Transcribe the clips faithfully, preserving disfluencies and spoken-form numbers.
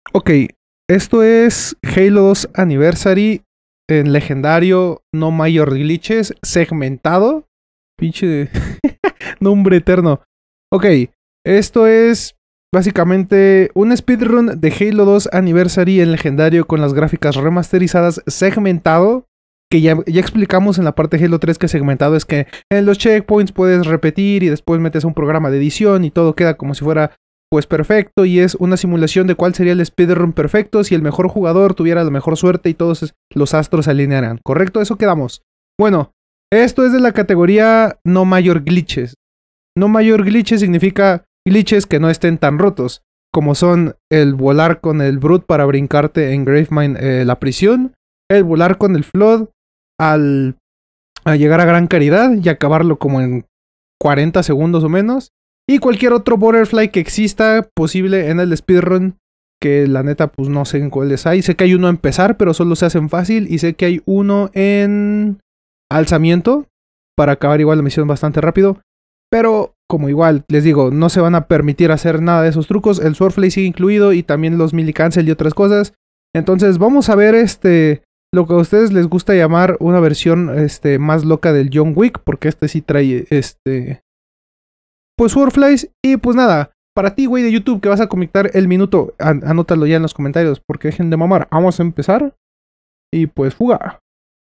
Ok, esto es Halo dos Anniversary en legendario, no mayor glitches, segmentado. Pinche nombre eterno. Ok, esto es básicamente un speedrun de Halo dos Anniversary en legendario con las gráficas remasterizadas, segmentado. Que ya, ya explicamos en la parte de Halo tres que segmentado es que en los checkpoints puedes repetir y después metes un programa de edición y todo queda como si fuera pues perfecto, y es una simulación de cuál sería el speedrun perfecto si el mejor jugador tuviera la mejor suerte y todos los astros se alinearan. ¿Correcto? Eso quedamos. Bueno, esto es de la categoría no mayor glitches. No mayor glitches significa glitches que no estén tan rotos, como son el volar con el Brute para brincarte en Gravemind eh, la prisión, el volar con el Flood al a llegar a Gran Caridad y acabarlo como en cuarenta segundos o menos, y cualquier otro butterfly que exista posible en el speedrun, que la neta pues no sé en cuáles hay. Sé que hay uno a empezar, pero solo se hacen fácil, y sé que hay uno en alzamiento para acabar igual la misión bastante rápido. Pero como igual les digo, no se van a permitir hacer nada de esos trucos. El Swordflay sigue incluido y también los Melee Cancel y otras cosas. Entonces vamos a ver este lo que a ustedes les gusta llamar una versión este más loca del John Wick, porque este sí trae este pues Swordflies. Y pues nada, para ti güey de YouTube que vas a conectar el minuto, an anótalo ya en los comentarios porque dejen de mamar. Vamos a empezar y pues fuga.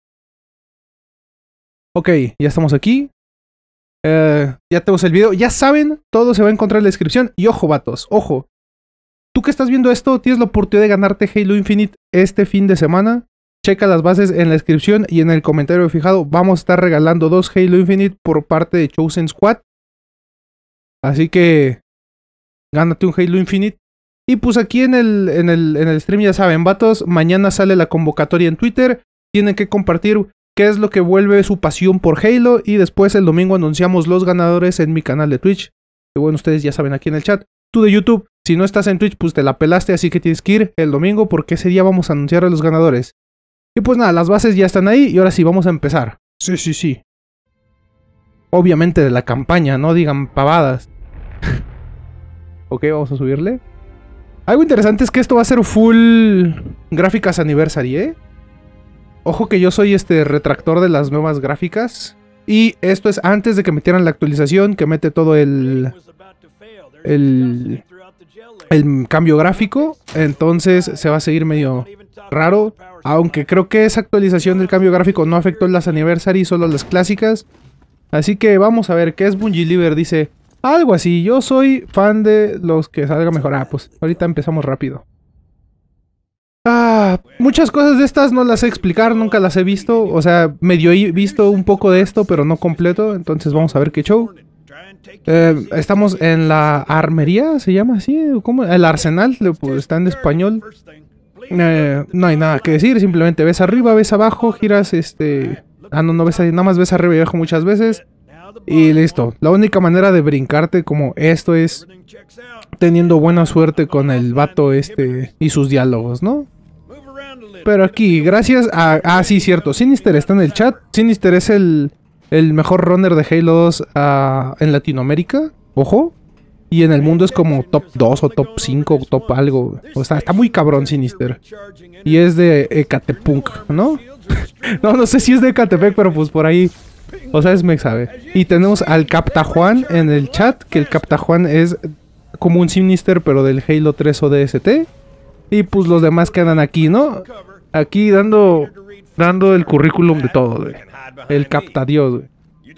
Ok, ya estamos aquí. Uh, ya tenemos el video, ya saben, todo se va a encontrar en la descripción. Y ojo vatos, ojo, tú que estás viendo esto tienes la oportunidad de ganarte Halo Infinite este fin de semana. Checa las bases en la descripción y en el comentario fijado. Vamos a estar regalando dos Halo Infinite por parte de Chosen Squad, así que gánate un Halo Infinite. Y pues aquí en el, en el, en el stream ya saben vatos, mañana sale la convocatoria en Twitter. Tienen que compartir qué es lo que vuelve su pasión por Halo, y después el domingo anunciamos los ganadores en mi canal de Twitch, que bueno, ustedes ya saben aquí en el chat. Tú de YouTube, si no estás en Twitch, pues te la pelaste, así que tienes que ir el domingo porque ese día vamos a anunciar a los ganadores. Y pues nada, las bases ya están ahí y ahora sí vamos a empezar. Sí, sí, sí. Obviamente de la campaña, no digan pavadas. Ok, vamos a subirle. Algo interesante es que esto va a ser full gráficas Anniversary, ¿eh? Ojo que yo soy este retractor de las nuevas gráficas. Y esto es antes de que metieran la actualización que mete todo el... El... El cambio gráfico. Entonces se va a seguir medio raro. Aunque creo que esa actualización del cambio gráfico no afectó las Anniversary, solo las clásicas. Así que vamos a ver qué es Bungie Liver. Dice algo así: yo soy fan de los que salga mejor. Ah, pues ahorita empezamos rápido. Ah, muchas cosas de estas no las sé explicar, nunca las he visto. O sea, medio he visto un poco de esto, pero no completo. Entonces vamos a ver qué show. Eh, estamos en la armería, ¿se llama así? ¿Cómo? El arsenal, está en español. Eh, no hay nada que decir, simplemente ves arriba, ves abajo, giras este... Ah, no, no ves ahí, nada más ves arriba y abajo muchas veces. Y listo. La única manera de brincarte como esto es teniendo buena suerte con el vato este y sus diálogos, ¿no? Pero aquí, gracias a... Ah, sí, cierto. Sinister está en el chat. Sinister es el, el mejor runner de Halo dos uh, en Latinoamérica. Ojo. Y en el mundo es como top dos o top cinco o top algo. O sea, está muy cabrón Sinister. Y es de Ecatepunk, ¿no? No, no sé si es de Ecatepec, pero pues por ahí... O sea, es me sabe. Y tenemos al Capta Juan en el chat, que el Capta Juan es como un Sinister, pero del Halo tres O D S T. Y pues los demás quedan aquí, ¿no? Aquí dando dando el currículum de todo, güey. El Capta Dios, güey.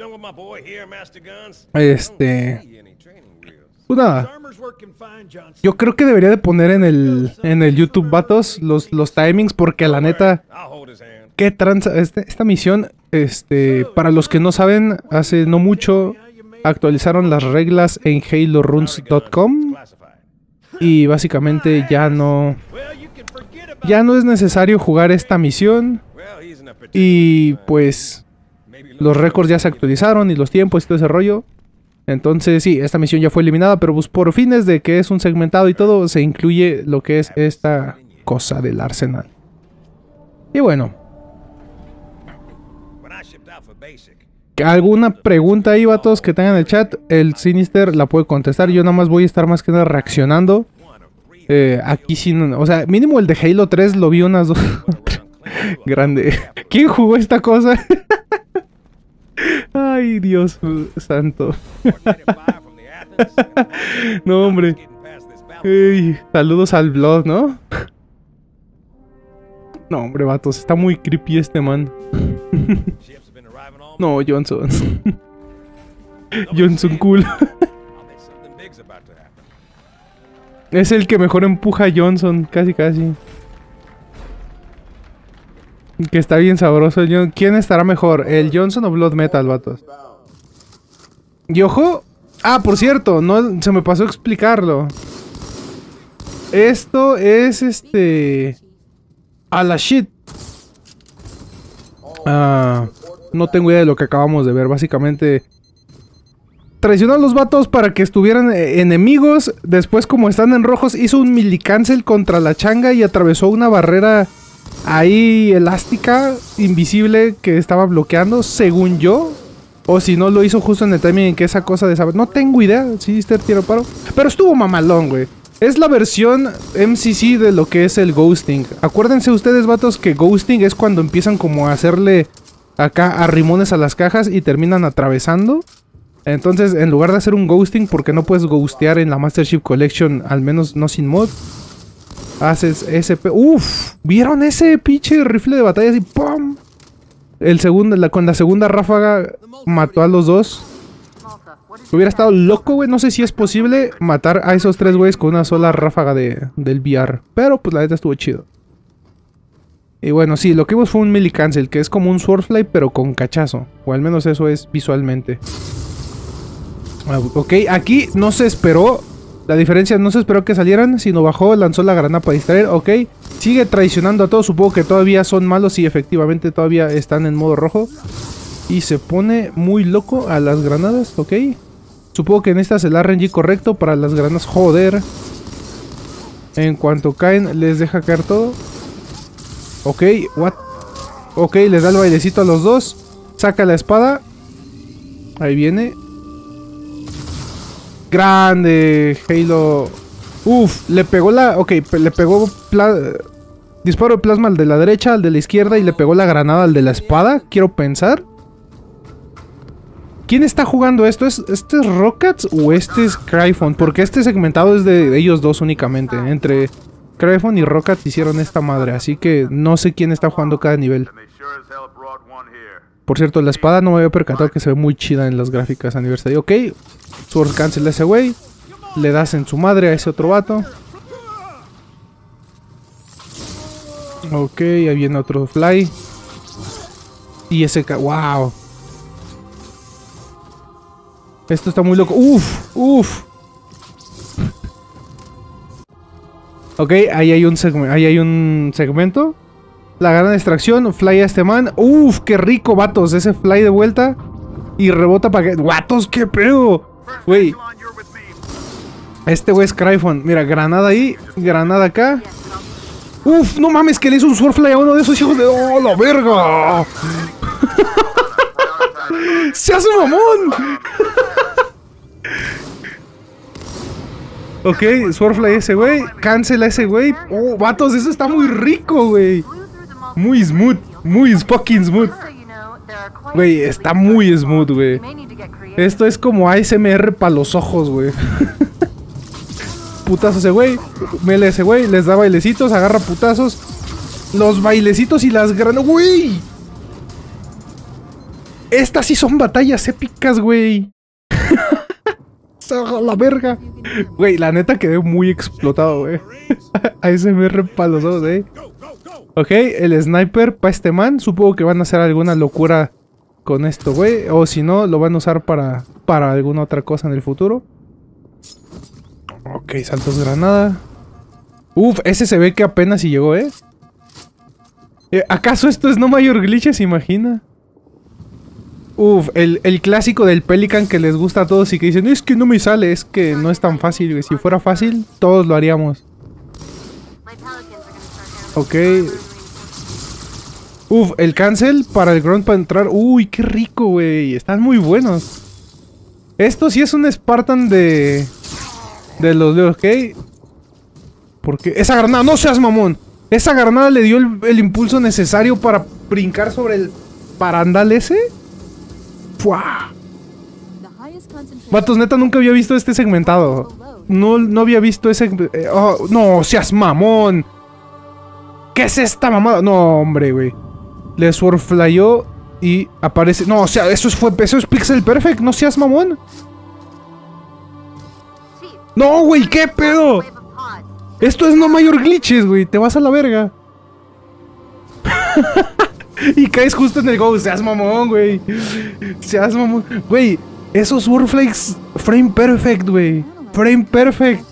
Este... Pues nada. Yo creo que debería de poner en el en el YouTube, vatos, los, los timings, porque la neta... Qué tranza... Este, esta misión, este... Para los que no saben, hace no mucho actualizaron las reglas en halo runs punto com. Y básicamente ya no... Ya no es necesario jugar esta misión. Y pues... Los récords ya se actualizaron y los tiempos y todo ese rollo. Entonces sí, esta misión ya fue eliminada, pero pues por fines de que es un segmentado y todo, se incluye lo que es esta cosa del arsenal. Y bueno. ¿Alguna pregunta ahí, vatos, que tengan en el chat? El Sinister la puede contestar. Yo nada más voy a estar más que nada reaccionando. Eh, aquí sí, no, o sea, mínimo el de Halo tres lo vi unas dos. Grande. ¿Quién jugó esta cosa? Ay, Dios santo. No, hombre. Ey, saludos al Blood, ¿no? No, hombre, vatos. Está muy creepy este man. No, Johnson. Johnson cool. Es el que mejor empuja a Johnson, casi casi. Que está bien sabroso. ¿Quién estará mejor? ¿El Johnson o Blood Metal, vatos? Y ojo. Ah, por cierto, no se me pasó explicarlo. Esto es este... A la shit. Ah, no tengo idea de lo que acabamos de ver. Básicamente... Traicionó a los vatos para que estuvieran eh, enemigos. Después, como están en rojos, hizo un milicancel contra la changa y atravesó una barrera ahí elástica, invisible, que estaba bloqueando, según yo. O si no, lo hizo justo en el timing en que esa cosa de saber. No tengo idea. Sí, este tiro paro. Pero estuvo mamalón, güey. Es la versión M C C de lo que es el ghosting. Acuérdense ustedes, vatos, que ghosting es cuando empiezan como a hacerle acá arrimones a las cajas y terminan atravesando. Entonces, en lugar de hacer un ghosting, porque no puedes ghostear en la Master Chief Collection, al menos no sin mod, haces ese... Uff, ¿vieron ese pinche rifle de batalla así? ¡Pum! El segundo, la, con la segunda ráfaga mató a los dos. Hubiera estado loco, güey. No sé si es posible matar a esos tres güeyes con una sola ráfaga de, del V R. Pero pues la neta estuvo chido. Y bueno, sí, lo que vimos fue un melee cancel, que es como un swordfly pero con cachazo. O al menos eso es visualmente. Ok, aquí no se esperó. La diferencia no se esperó que salieran, sino bajó, lanzó la granada para distraer. Ok, sigue traicionando a todos. Supongo que todavía son malos y efectivamente todavía están en modo rojo. Y se pone muy loco a las granadas. Ok, supongo que en esta es el R N G correcto para las granadas. Joder. En cuanto caen, les deja caer todo. Ok, what? Ok, les da el bailecito a los dos. Saca la espada. Ahí viene. Grande, Halo. Uf, le pegó la... Ok, le pegó... Disparo de plasma al de la derecha, al de la izquierda y le pegó la granada al de la espada. Quiero pensar. ¿Quién está jugando esto? ¿Es, ¿Este es Rockets o este es Cryphon? Porque este segmentado es de ellos dos únicamente. Entre Cryphon y Rockets hicieron esta madre. Así que no sé quién está jugando cada nivel. Por cierto, la espada no me había percatado que se ve muy chida en las gráficas aniversario. Ok, Sword cancel a ese güey. Le das en su madre a ese otro vato. Ok, ahí viene otro fly. Y ese... ¡Wow! Esto está muy loco. ¡Uf! ¡Uf! Ok, ahí hay un segmento. Ahí hay un segmento. La gran extracción, fly a este man. Uf, qué rico, vatos. Ese fly de vuelta. Y rebota para que... ¡Vatos, qué pedo! Güey. Este güey es Cryphon. Mira, granada ahí. Granada acá. Uf, no mames, que le hizo un swordfly a uno de esos hijos de... ¡Oh, la verga! ¡Se hace mamón! Ok, swordfly a ese güey. Cancel a ese güey. Oh, vatos, eso está muy rico, güey. Muy smooth, muy fucking smooth. Güey, está muy smooth, güey. Esto es como A S M R para los ojos, güey. Putazo ese güey. Mele ese güey, les da bailecitos, agarra putazos. Los bailecitos y las granadas. ¡Güey! Estas sí son batallas épicas, güey. La verga. Güey, la neta quedé muy explotado, güey. A S M R para los ojos, eh. Ok, el sniper para este man. Supongo que van a hacer alguna locura con esto, güey. O si no, lo van a usar para, para alguna otra cosa en el futuro. Ok, saltos granada. Uf, ese se ve que apenas si llegó, ¿eh? eh ¿Acaso esto es no mayor glitches? Imagina. Uf, el, el clásico del Pelican que les gusta a todos y que dicen, es que no me sale, es que no es tan fácil, güey. Si fuera fácil, todos lo haríamos. Ok. Uf, el cancel para el grunt para entrar. Uy, qué rico, güey. Están muy buenos. Esto sí es un Spartan de... De los de... Ok. ¿Por qué? Esa granada, no seas mamón. Esa granada le dio el, el impulso necesario para brincar sobre el barandal ese. ¡Fua! Vatos, neta, nunca había visto este segmentado. No, no había visto ese... Eh, oh, no, seas mamón. ¿Qué es esta mamada? No, hombre, güey. Le swordflyó y aparece... No, o sea, eso es, fue, eso es Pixel Perfect. No seas mamón. No, güey, ¿qué pedo? Esto es no mayor glitches, güey. Te vas a la verga. Y caes justo en el go. Seas mamón, güey. Seas mamón. Güey, esos Swordflakes frame perfect, güey. Frame perfect.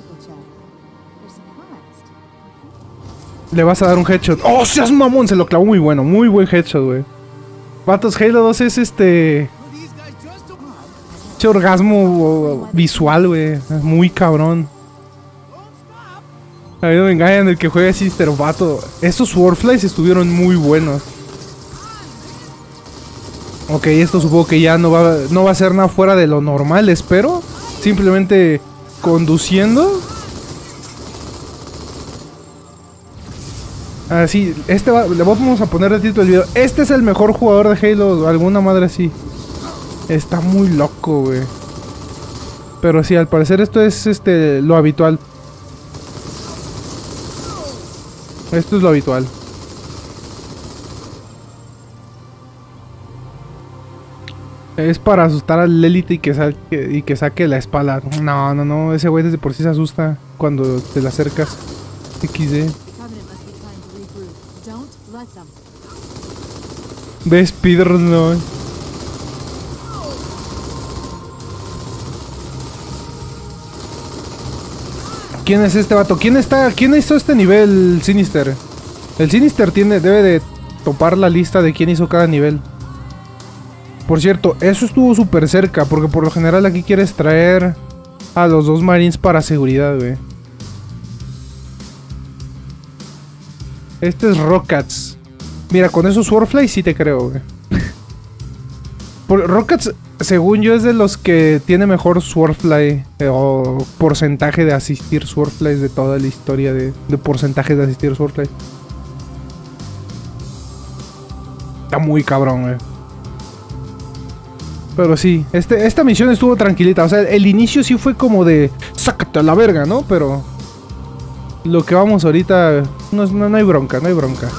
Le vas a dar un headshot. ¡Oh, seas mamón! Se lo clavó muy bueno. Muy buen headshot, güey. Vatos, Halo dos es este... Este orgasmo visual, güey. Muy cabrón. A mí no me engañan el que juega Sister, vato. Estos Swordflies estuvieron muy buenos. Ok, esto supongo que ya no va, no va a ser nada fuera de lo normal, espero. Simplemente conduciendo. Así, ah, este va, le vamos a poner el título del video. Este es el mejor jugador de Halo, alguna madre así. Está muy loco, güey. Pero sí, al parecer esto es este lo habitual. Esto es lo habitual. Es para asustar al élite y que saque, y que saque la espada. No, no, no. Ese güey desde por sí se asusta cuando te le acercas. equis de. Ve speedrun, no. ¿Quién es este vato? ¿Quién está? ¿Quién hizo este nivel, Sinister? El Sinister tiene, debe de topar la lista de quién hizo cada nivel. Por cierto, eso estuvo súper cerca, porque por lo general aquí quieres traer a los dos marines para seguridad, güey. Este es Rockats. Mira, con esos Swordfly sí te creo, güey. Rockats, según yo, es de los que tiene mejor Swordfly eh, o porcentaje de asistir Swordflies de toda la historia de, de porcentaje de asistir Swordfly. Está muy cabrón, güey. Pero sí, este, esta misión estuvo tranquilita. O sea, el inicio sí fue como de... Sácate a la verga, ¿no? Pero... Lo que vamos ahorita... No, no, no hay bronca, no hay bronca.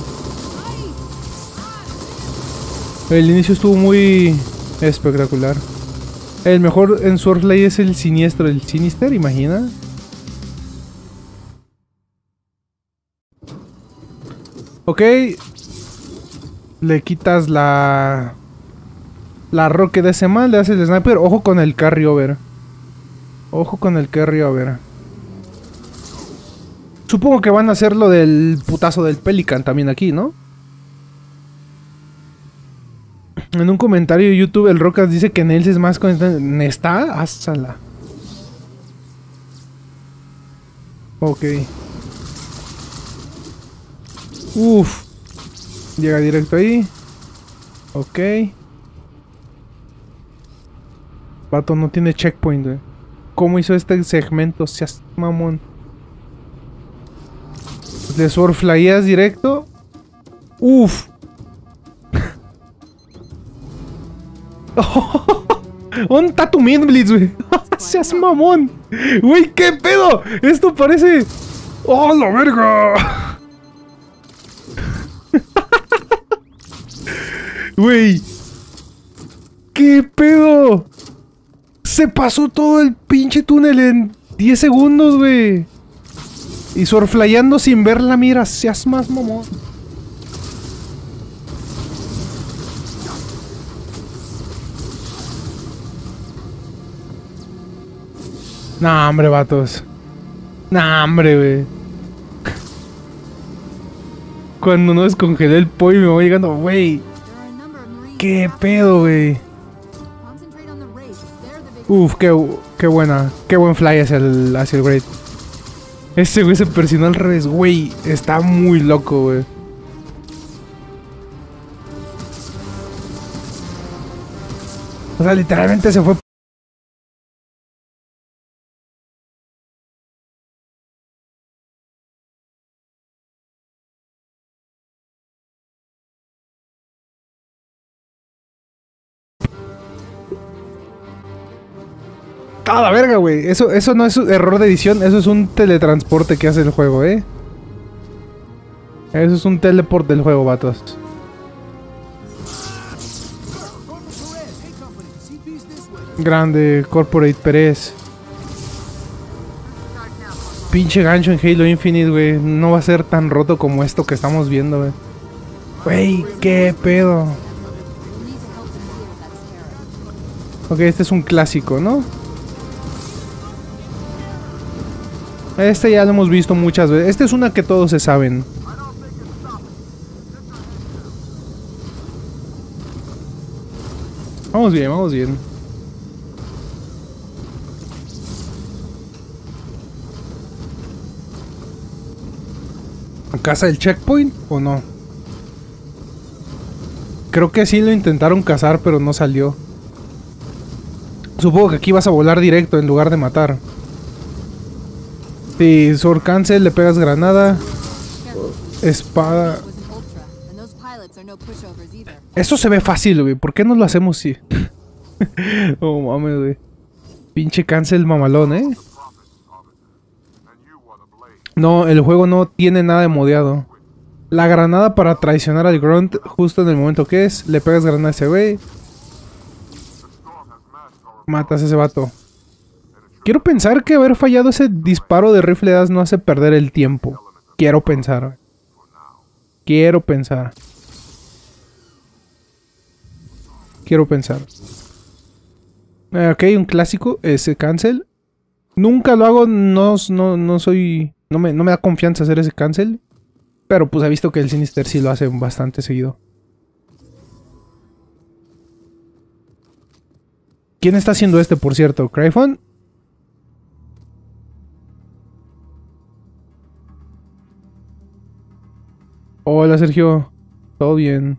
El inicio estuvo muy... espectacular. El mejor en Swordfly es el siniestro, el Sinister, imagina. Ok. Le quitas la... La roque de ese mal, le haces el sniper. Ojo con el carry over. Ojo con el carry over. Supongo que van a hacer lo del putazo del Pelican también aquí, ¿no? En un comentario de YouTube el Rocas dice que Nels es más constante. ¿Está? Házala. Ok. Uf. Llega directo ahí. Ok. Vato, no tiene checkpoint, güey. ¿Cómo hizo este segmento? Seas mamón. ¿Le swordflyas directo? Uf. ¿Dónde está tu Midblitz, güey? Seas mamón. Güey, ¿qué pedo? Esto parece... ¡Oh, la verga! Güey. ¿Qué pedo? Se pasó todo el pinche túnel en diez segundos, güey. Y swordflyando sin ver la mira. Seas más mamón. Nah, hombre, vatos. Nah, hombre, güey. Cuando no descongelé el pollo me voy llegando, güey. ¿Qué pedo, güey? Uf, qué, qué buena. Qué buen fly hacia el, hacia el Great. Ese güey se presionó al revés, güey. Está muy loco, güey. O sea, literalmente se fue ¡Ah, la verga, güey! Eso, eso no es un error de edición, eso es un teletransporte que hace el juego, ¿eh? Eso es un teleport del juego, vatos. Grande, Corporate Pérez. Pinche gancho en Halo Infinite, güey. No va a ser tan roto como esto que estamos viendo, güey. Güey, qué pedo. Ok, este es un clásico, ¿no? Este ya lo hemos visto muchas veces. Esta es una que todos se saben. Vamos bien, vamos bien. ¿Casa del checkpoint o no? Creo que sí lo intentaron cazar, pero no salió. Supongo que aquí vas a volar directo en lugar de matar. Sí, Sword Cancel, le pegas granada. Espada. Eso se ve fácil, güey. ¿Por qué no lo hacemos así? Oh, mames, güey. Pinche cancel mamalón, ¿eh? No, el juego no tiene nada de modeado. La granada para traicionar al Grunt justo en el momento que es. Le pegas granada a ese güey. Matas a ese vato. Quiero pensar que haber fallado ese disparo de rifle de as no hace perder el tiempo. Quiero pensar. Quiero pensar. Quiero pensar. Eh, ok, un clásico. Ese cancel. Nunca lo hago. No, no, no soy... No me, no me da confianza hacer ese cancel. Pero pues he visto que el Sinister sí lo hace bastante seguido. ¿Quién está haciendo este, por cierto? ¿Cryphon? Hola, Sergio. Todo bien.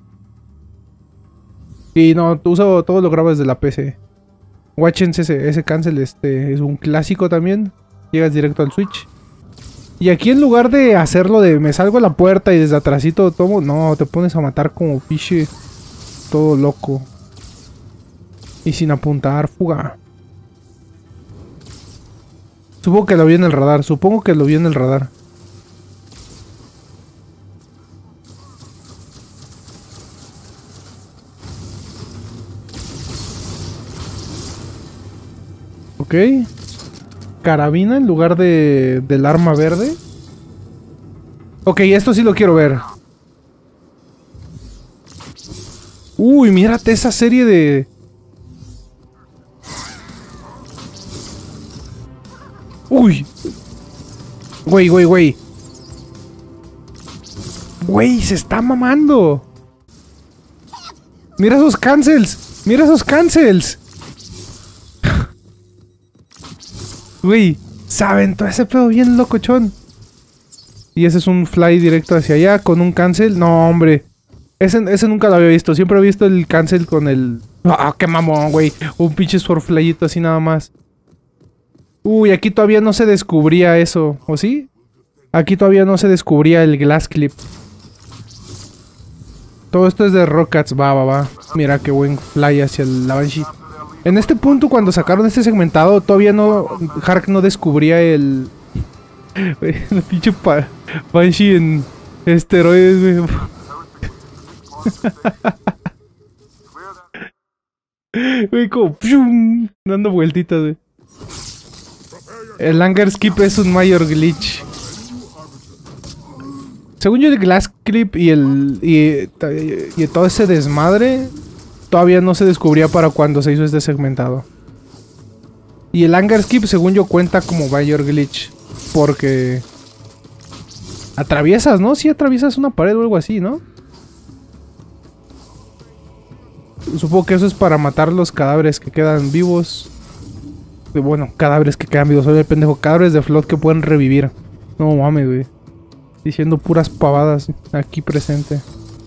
Y no, uso todo lo grabo desde la P C. Watchense ese, ese cancel, este es un clásico también. Llegas directo al Switch. Y aquí en lugar de hacerlo de me salgo a la puerta y desde atrásito tomo, no, te pones a matar como piche todo loco. Y sin apuntar, fuga. Supongo que lo vi en el radar, supongo que lo vi en el radar. Ok. Carabina en lugar de del arma verde. Ok, esto sí lo quiero ver. Uy, mírate esa serie de... Uy. Güey, güey, güey. Güey, se está mamando. Mira esos cancels. Mira esos cancels. Güey, se aventó ese pedo bien locochón. Y ese es un fly directo hacia allá con un cancel. No, hombre. Ese, ese nunca lo había visto. Siempre he visto el cancel con el... ¡Ah, qué mamón, güey! Un pinche swordflyito así nada más. Uy, aquí todavía no se descubría eso. ¿O sí? Aquí todavía no se descubría el glass clip. Todo esto es de Rockets. Va, va, va. Mira qué buen fly hacia el Banshee. En este punto, cuando sacaron este segmentado, todavía no... Hark no descubría el... El pinche Banshee en esteroides, güey. Güey, como... ¡Pium! Dando vueltitas, güey. El Anger Skip es un mayor glitch. Según yo, el Glass Clip y el... Y, y todo ese desmadre... Todavía no se descubría para cuando se hizo este segmentado. Y el Anger Skip, según yo, cuenta como mayor glitch. Porque... Atraviesas, ¿no? Sí, atraviesas una pared o algo así, ¿no? Supongo que eso es para matar los cadáveres que quedan vivos. Bueno, cadáveres que quedan vivos. Soy el pendejo. Cadáveres de Flood que pueden revivir. No mames, güey. Diciendo puras pavadas aquí presente.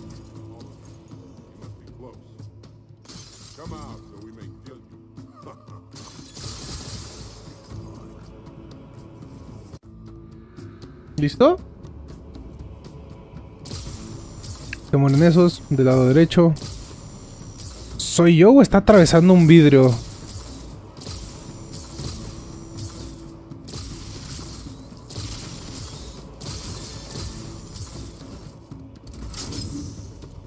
¿Listo? Se mueren esos, del lado derecho. ¿Soy yo o está atravesando un vidrio?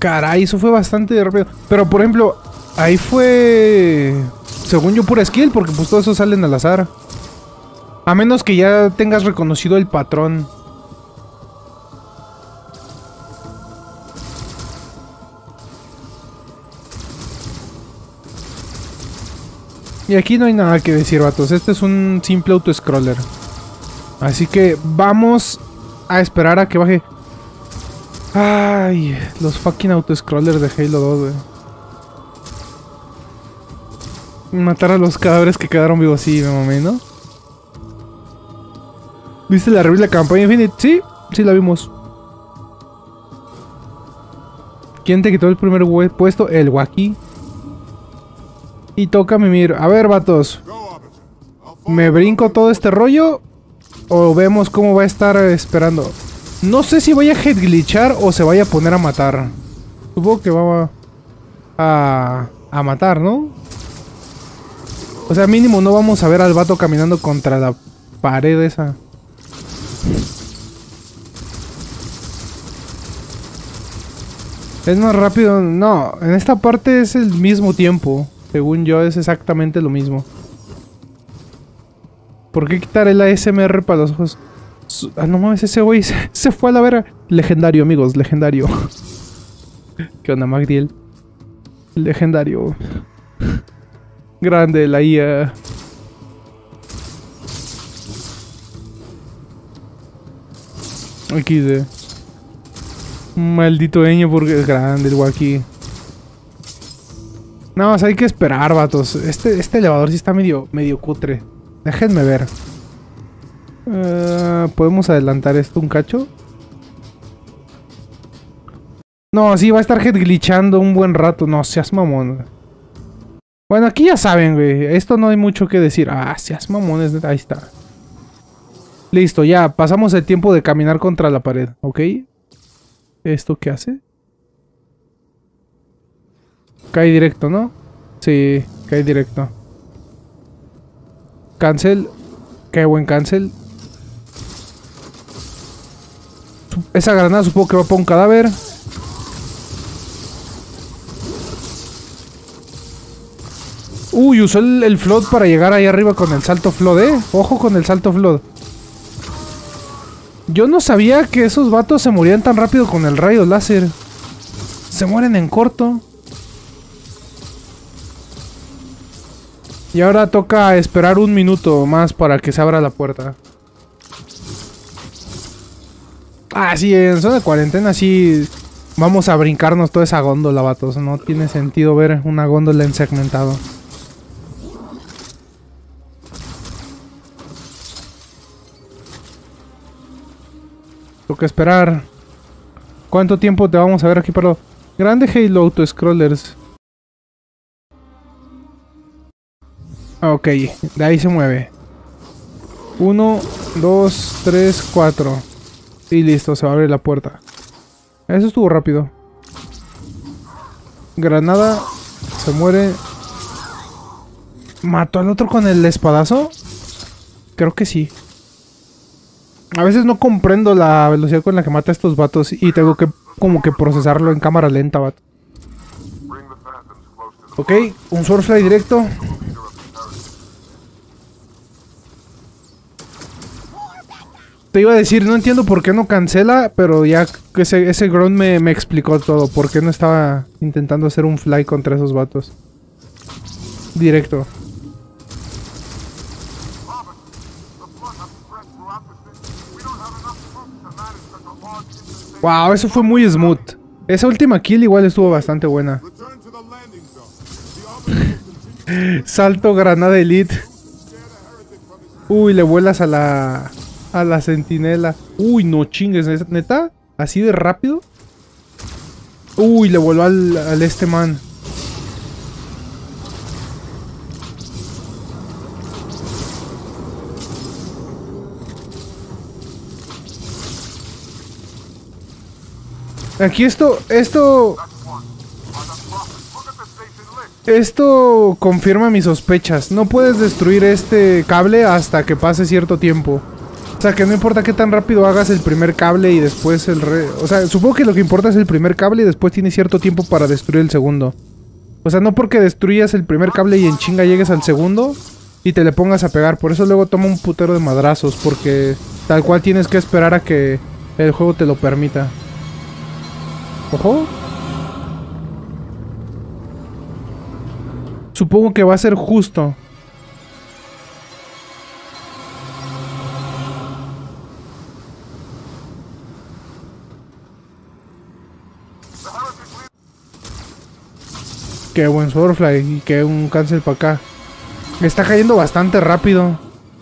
Caray, eso fue bastante rápido. Pero por ejemplo, ahí fue... según yo, pura skill, porque pues todo eso salen al azar. A menos que ya tengas reconocido el patrón. Y aquí no hay nada que decir, vatos. Este es un simple auto-scroller. Así que vamos a esperar a que baje. Ay, los fucking auto-scrollers de Halo dos, güey. Matar a los cadáveres que quedaron vivos, sí, me mamé, ¿no? ¿Viste la revista de la campaña Infinite? Sí, sí la vimos. ¿Quién te quitó el primer puesto? El Waki. Y toca mimir. A ver, vatos. ¿Me brinco todo este rollo? ¿O vemos cómo va a estar esperando? No sé si vaya a head glitchar o se vaya a poner a matar. Supongo que va a, a matar, ¿no? O sea, mínimo no vamos a ver al vato caminando contra la pared esa. Es más rápido. No, en esta parte es el mismo tiempo. Según yo es exactamente lo mismo. ¿Por qué quitar el A S M R para los ojos? Ah, no mames, ese güey se, se fue a la vera. Legendario, amigos, legendario. ¿Qué onda, Magdiel? Legendario. Grande la I A. Aquí de... Maldito Eño porque es grande el Waki. No, o sea, hay que esperar, vatos. Este, este elevador sí está medio, medio cutre. Déjenme ver. Uh, ¿Podemos adelantar esto un cacho? No, sí, va a estar head glitchando un buen rato. No, seas mamón. Bueno, aquí ya saben, güey. Esto no hay mucho que decir. Ah, seas mamones. Ahí está. Listo, ya. Pasamos el tiempo de caminar contra la pared. ¿Ok? ¿Esto qué hace? Cae directo, ¿no? Sí, cae directo. Cancel. Qué buen cancel. Esa granada supongo que va para un cadáver. Uy, usó el, el flood para llegar ahí arriba con el salto flood, eh. Ojo con el salto flood. Yo no sabía que esos vatos se morían tan rápido con el rayo láser. Se mueren en corto. Y ahora toca esperar un minuto más para que se abra la puerta. Ah, sí, en zona de cuarentena sí vamos a brincarnos toda esa góndola, vatos. No tiene sentido ver una góndola en segmentado. Toca esperar. ¿Cuánto tiempo te vamos a ver aquí, perdón? Grande Halo Auto-Scrollers. Ok, de ahí se mueve. Uno, dos, tres, cuatro. Y listo, se va a abrir la puerta. Eso estuvo rápido. Granada. Se muere. ¿Mató al otro con el espadazo? Creo que sí. A veces no comprendo la velocidad con la que mata a estos vatos y tengo que como que procesarlo en cámara lenta, vato. Ok, un Swordfly directo. Te iba a decir, no entiendo por qué no cancela, pero ya ese, ese grunt me, me explicó todo. Por qué no estaba intentando hacer un fly contra esos vatos. Directo. Wow, eso fue muy smooth. Esa última kill igual estuvo bastante buena. Salto granada elite. Uy, le vuelas a la... a la centinela. Uy, no chingues, ¿neta? ¿Así de rápido? Uy, le vuelvo al, al este man. Aquí esto, esto... Esto confirma mis sospechas. No puedes destruir este cable hasta que pase cierto tiempo. sea, que no importa qué tan rápido hagas el primer cable y después el re... O sea, supongo que lo que importa es el primer cable y después tienes cierto tiempo para destruir el segundo. O sea, no porque destruyas el primer cable y en chinga llegues al segundo y te le pongas a pegar. Por eso luego toma un putero de madrazos, porque tal cual tienes que esperar a que el juego te lo permita. Ojo. Supongo que va a ser justo. Qué buen Swordfly y qué un cancel para acá. Está cayendo bastante rápido.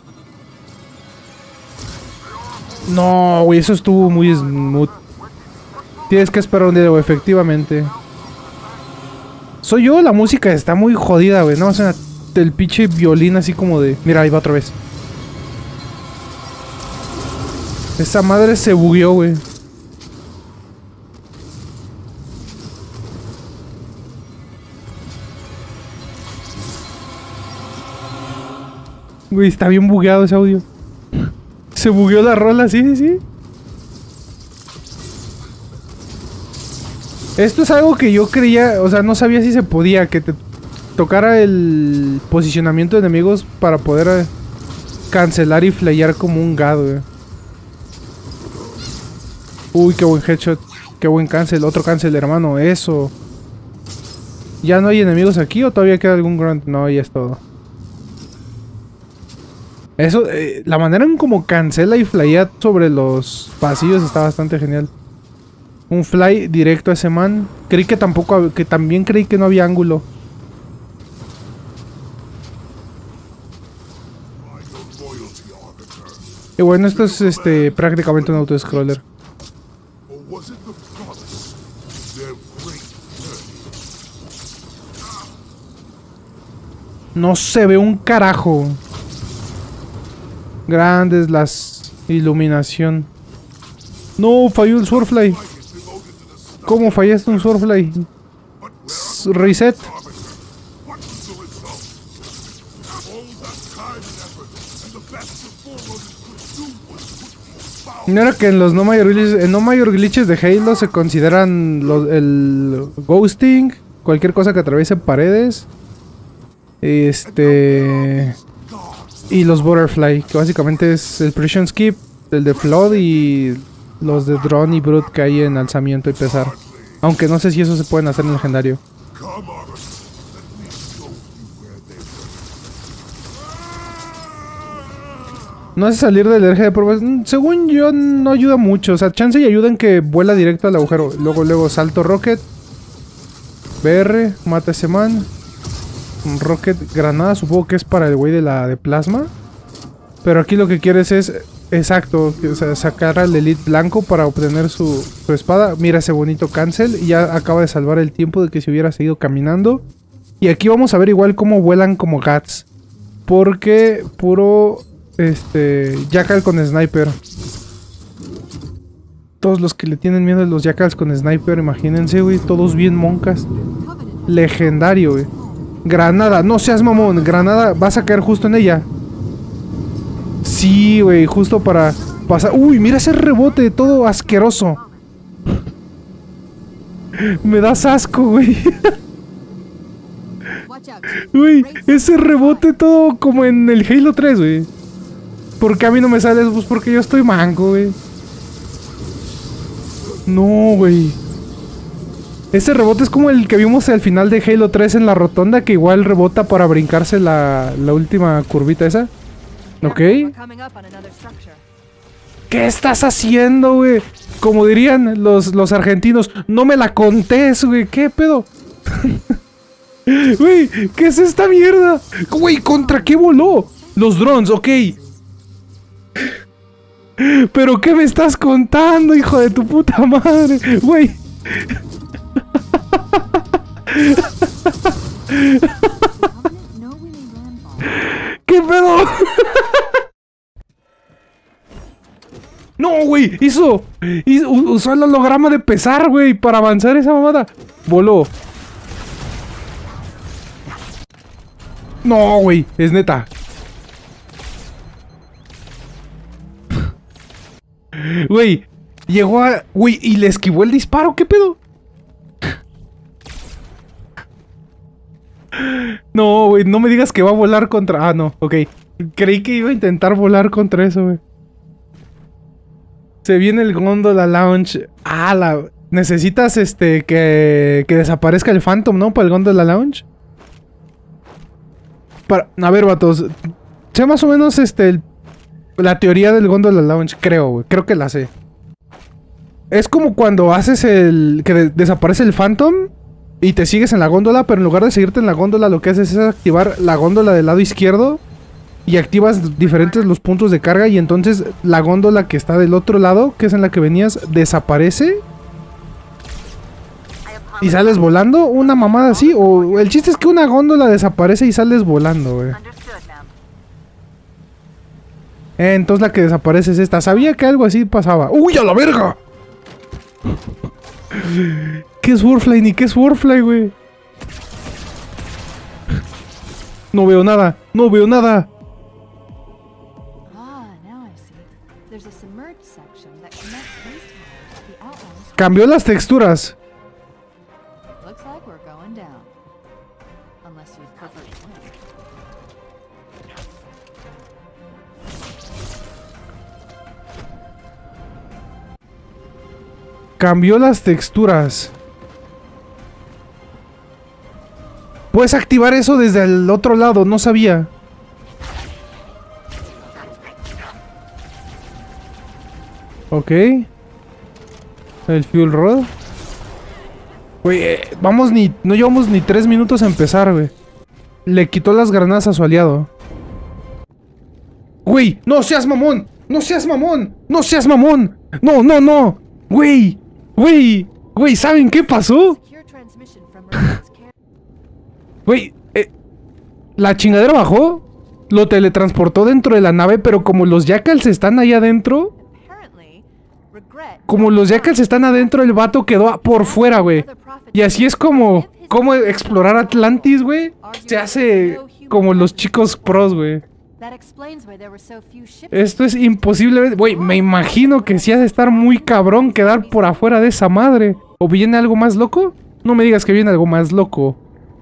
No, güey, eso estuvo muy smooth. Tienes que esperar un dedo, efectivamente. Soy yo, la música está muy jodida, güey. No, o sea, el pinche violín así como de... Mira, ahí va otra vez. Esa madre se bugueó, güey. Güey, está bien bugueado ese audio. Se bugueó la rola, sí, sí, sí. Esto es algo que yo creía, o sea, no sabía si se podía, que te tocara el posicionamiento de enemigos para poder eh, cancelar y flayar como un gado, güey. Uy, qué buen headshot, qué buen cancel, otro cancel, hermano, eso. ¿Ya no hay enemigos aquí o todavía queda algún grunt? No, ya es todo. Eso, eh, la manera en como cancela y flya sobre los pasillos está bastante genial. Un fly directo a ese man. Creí que tampoco, que también creí que no había ángulo. Y bueno, esto es este prácticamente un auto-scroller. No se ve un carajo. Grandes las iluminación. No, falló el Swordfly. ¿Cómo fallaste un Swordfly? Reset. Mira que en los no mayor glitches, en no mayor glitches de Halo se consideran los, el ghosting, cualquier cosa que atraviese paredes. Este... Y los Butterfly, que básicamente es el Precision Skip, el de Flood y los de Drone y Brute que hay en alzamiento y pesar. Aunque no sé si eso se pueden hacer en el legendario. No hace salir del eje de pruebas. Según yo, no ayuda mucho. O sea, chance y ayuda en que vuela directo al agujero. Luego, luego, salto Rocket. B R, mata a ese man. Rocket, granada, supongo que es para el güey de la de plasma. Pero aquí lo que quieres es, exacto, o sea, sacar al Elite blanco para obtener su, su espada. Mira ese bonito cancel y ya acaba de salvar el tiempo de que se hubiera seguido caminando. Y aquí vamos a ver igual cómo vuelan como Gats. Porque puro, este, Jackal con Sniper. Todos los que le tienen miedo a los Jackals con Sniper, imagínense, güey, todos bien moncas. Legendario, güey. Granada, no seas mamón, granada, vas a caer justo en ella. Sí, güey, justo para pasar. Uy, mira ese rebote, todo asqueroso. Me das asco, güey. Uy, ese rebote todo como en el Halo tres, güey. ¿Por qué a mí no me sale? Pues porque yo estoy manco, güey. No, güey. Ese rebote es como el que vimos al final de Halo tres en la rotonda, que igual rebota para brincarse la, la última curvita esa. Ok. ¿Qué estás haciendo, güey? Como dirían los, los argentinos, no me la contés, güey. ¿Qué pedo? Güey, ¿qué es esta mierda? Güey, ¿contra qué voló? Los drones, ok. ¿Pero qué me estás contando, hijo de tu puta madre? Güey. ¿Qué pedo? No, güey, hizo, hizo usó el holograma de pesar, güey, para avanzar esa mamada. Voló. No, güey, es neta. Güey, llegó a... Güey, y le esquivó el disparo, ¿qué pedo? No, güey, no me digas que va a volar contra... Ah, no, ok. Creí que iba a intentar volar contra eso, güey. Se viene el Gondola Lounge. Ah, la... Necesitas, este, que... Que desaparezca el Phantom, ¿no? Para el Gondola Lounge. Para... A ver, vatos. Sé más o menos, este... El... La teoría del Gondola Lounge, creo, güey. Creo que la sé. Es como cuando haces el... Que de desaparece el Phantom... Y te sigues en la góndola, pero en lugar de seguirte en la góndola, lo que haces es activar la góndola del lado izquierdo. Y activas diferentes los puntos de carga. Y entonces la góndola que está del otro lado, que es en la que venías, desaparece. Y sales volando. Una mamada así. O el chiste es que una góndola desaparece y sales volando, güey. Eh, entonces la que desaparece es esta. Sabía que algo así pasaba. ¡Uy, a la verga! ¿Qué es Warfly? Ni qué es Warfly, güey. No veo nada. No veo nada. Cambió las texturas. Cambió las texturas. Puedes activar eso desde el otro lado, no sabía. Ok. El Fuel Rod. Güey, eh, vamos ni... No llevamos ni tres minutos a empezar, güey. Le quitó las granadas a su aliado. Güey, no seas mamón. No seas mamón. No seas mamón. No, no, no. Güey. Güey. Güey, ¿saben qué pasó? Güey, eh, la chingadera bajó, lo teletransportó dentro de la nave, pero como los Jackals están ahí adentro, como los Jackals están adentro, el vato quedó por fuera, güey. Y así es como, como explorar Atlantis, güey. Se hace como los chicos pros, güey. Esto es imposible, güey. Me imagino que si has de estar muy cabrón quedar por afuera de esa madre. ¿O viene algo más loco? No me digas que viene algo más loco.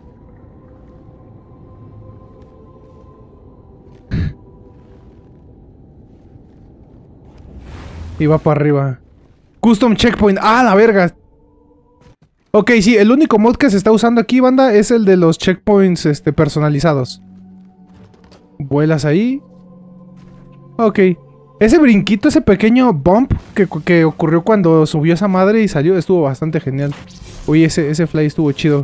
Y va para arriba. Custom checkpoint. ¡Ah, la verga! Ok, sí, el único mod que se está usando aquí, banda, es el de los checkpoints este, personalizados. Vuelas ahí. Ok. Ese brinquito, ese pequeño bump que, que ocurrió cuando subió esa madre y salió, estuvo bastante genial. Uy, ese, ese fly estuvo chido.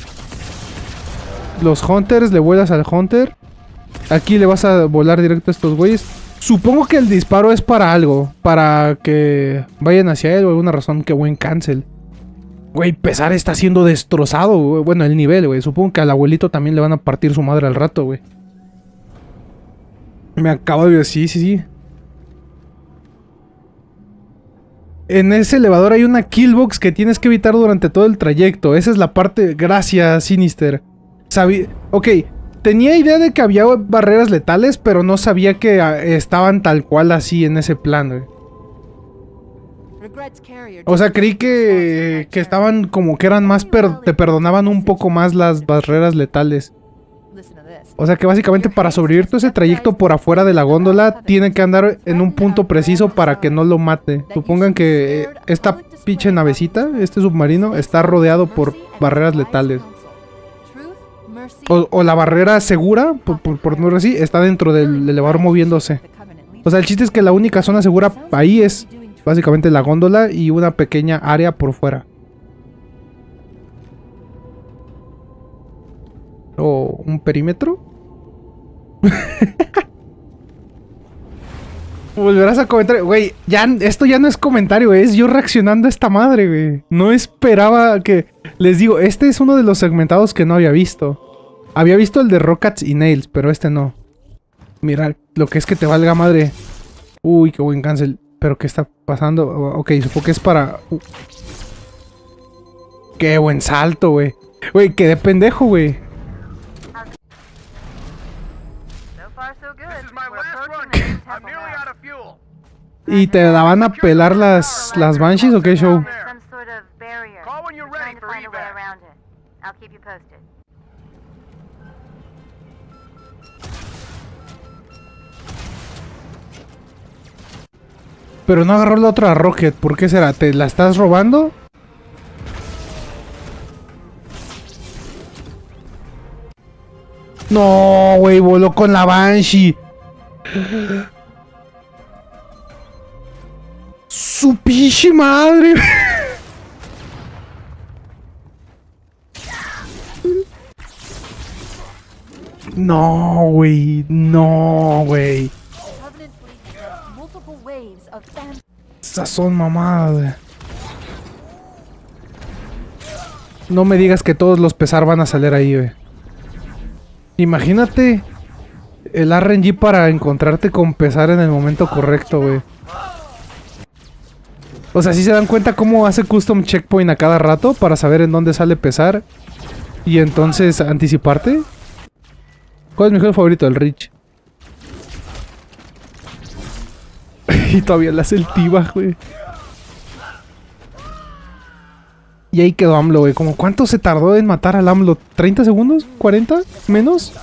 Los hunters, le vuelas al hunter. Aquí le vas a volar directo a estos güeyes. Supongo que el disparo es para algo. Para que vayan hacia él o alguna razón. Que buen cancel. Güey, Pesar está siendo destrozado, güey. Bueno, el nivel, güey. Supongo que al abuelito también le van a partir su madre al rato, güey. Me acabo de decir, sí, sí, sí. En ese elevador hay una killbox que tienes que evitar durante todo el trayecto. Esa es la parte... Gracias, Sinister. Sabí... Ok. Tenía idea de que había barreras letales, pero no sabía que estaban tal cual así en ese plan, güey. O sea, creí que, que estaban como que eran más... Per, te perdonaban un poco más las barreras letales. O sea que básicamente para sobrevivir todo ese trayecto por afuera de la góndola, tiene que andar en un punto preciso para que no lo mate. Supongan que esta pinche navecita, este submarino, está rodeado por barreras letales. O, o la barrera segura, por, por, por no decir así, está dentro del elevador moviéndose. O sea, el chiste es que la única zona segura ahí es básicamente la góndola y una pequeña área por fuera. ¿O un perímetro? Volverás a comentar. Güey, ya, esto ya no es comentario, es yo reaccionando a esta madre, güey. No esperaba que... Les digo, este es uno de los segmentados que no había visto. Había visto el de Rockets y Nails, pero este no. Mira, lo que es que te valga madre. Uy, qué buen cancel. ¿Pero qué está pasando? Ok, supongo que es para... Uh. Qué buen salto, güey. Güey, qué de pendejo, güey. ¿Y te la van a pelar las, las Banshees o qué show? Pero no agarró la otra Rocket, ¿por qué será? ¿Te la estás robando? No, güey, voló con la Banshee. Su pinche madre. No, güey, no, güey. Esas son mamadas, güey. No me digas que todos los pesar van a salir ahí, güey. Imagínate el R N G para encontrarte con pesar en el momento correcto, güey. O sea, ¿sí se dan cuenta cómo hace custom checkpoint a cada rato para saber en dónde sale pesar y entonces anticiparte? ¿Cuál es mi juego favorito? El Reach. Y todavía le hace el T-Bag, güey. Y ahí quedó AMLO, güey. ¿Cómo cuánto se tardó en matar al AMLO? ¿treinta segundos? ¿cuarenta? ¿Menos?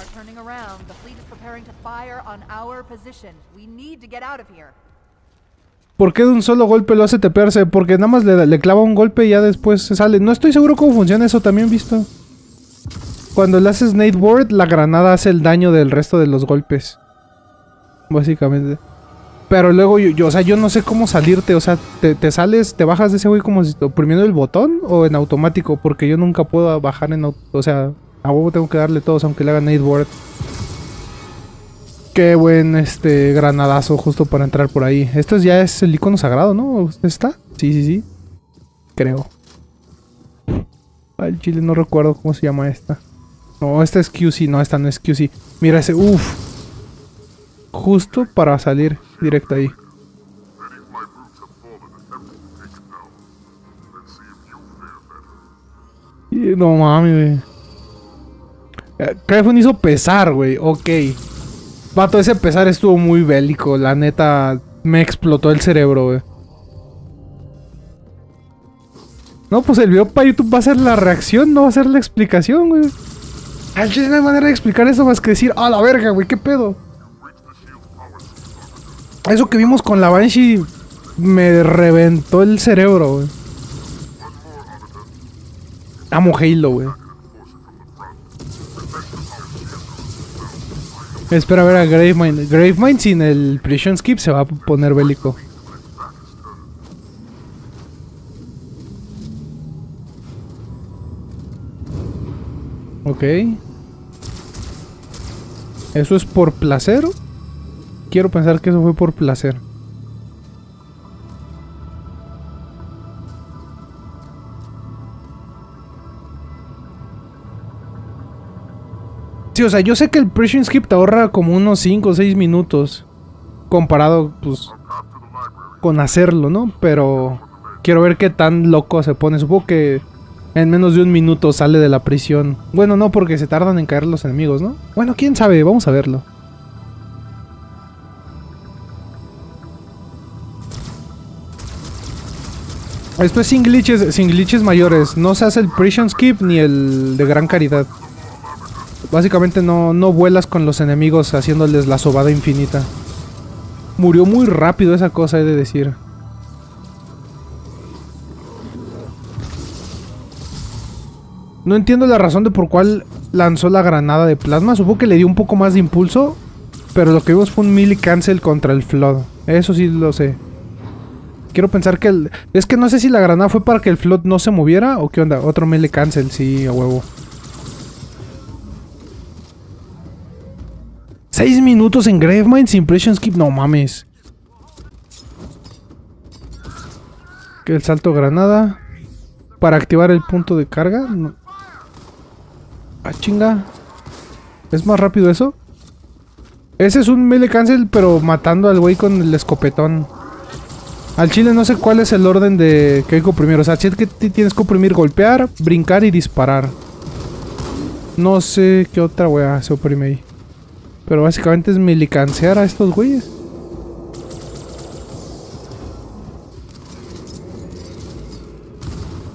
¿Por qué de un solo golpe lo hace tepearse? Porque nada más le, le clava un golpe y ya después se sale. No estoy seguro cómo funciona eso, también visto. Cuando le haces Nade Ward, la granada hace el daño del resto de los golpes. Básicamente. Pero luego yo, yo, o sea, yo no sé cómo salirte. O sea, te, te sales, te bajas de ese güey como si oprimiendo el botón o en automático. Porque yo nunca puedo bajar en... O sea, a huevo tengo que darle todos aunque le haga Nade Ward. Qué buen este granadazo justo para entrar por ahí. Esto ya es el icono sagrado, ¿no? ¿Está? Sí, sí, sí. Creo. Al chile no recuerdo cómo se llama esta. No, esta es Q C. No, esta no es Q C. Mira ese... Uff. Justo para salir directo ahí. Y no mames, güey. Cryphon hizo pesar, güey. Ok. Vato, ese pesar estuvo muy bélico. La neta, me explotó el cerebro, güey. No, pues el video para YouTube va a ser la reacción, no va a ser la explicación, güey. Al chile no hay manera de explicar eso más que decir, ¡ah, la verga, güey! ¿Qué pedo? Eso que vimos con la Banshee me reventó el cerebro, güey. Amo Halo, güey. Espera a ver a Gravemind. Gravemind sin el Precision Skip se va a poner bélico. Ok. ¿Eso es por placer? Quiero pensar que eso fue por placer. Sí, o sea, yo sé que el Precision Skip te ahorra como unos cinco o seis minutos. Comparado, pues, con hacerlo, ¿no? Pero quiero ver qué tan loco se pone. Supongo que en menos de un minuto sale de la prisión. Bueno, no, porque se tardan en caer los enemigos, ¿no? Bueno, quién sabe, vamos a verlo. Esto es sin glitches, sin glitches mayores. No se hace el Precision Skip ni el de gran caridad. Básicamente no, no vuelas con los enemigos haciéndoles la sobada infinita. Murió muy rápido esa cosa, he de decir. No entiendo la razón de por cuál lanzó la granada de plasma. Supongo que le dio un poco más de impulso. Pero lo que vimos fue un melee cancel contra el Flood. Eso sí lo sé. Quiero pensar que el... Es que no sé si la granada fue para que el Flood no se moviera o qué onda. Otro melee cancel, sí, a huevo. Seis minutos en Gravemind sin Precision Skip, no mames. Que el salto granada. Para activar el punto de carga. No. Ah, chinga. ¿Es más rápido eso? Ese es un melee cancel, pero matando al güey con el escopetón. Al chile no sé cuál es el orden de que hay que oprimir. O sea, si es que tienes que oprimir, golpear, brincar y disparar. No sé qué otra wea se oprime ahí. Pero básicamente es milicancear a estos güeyes.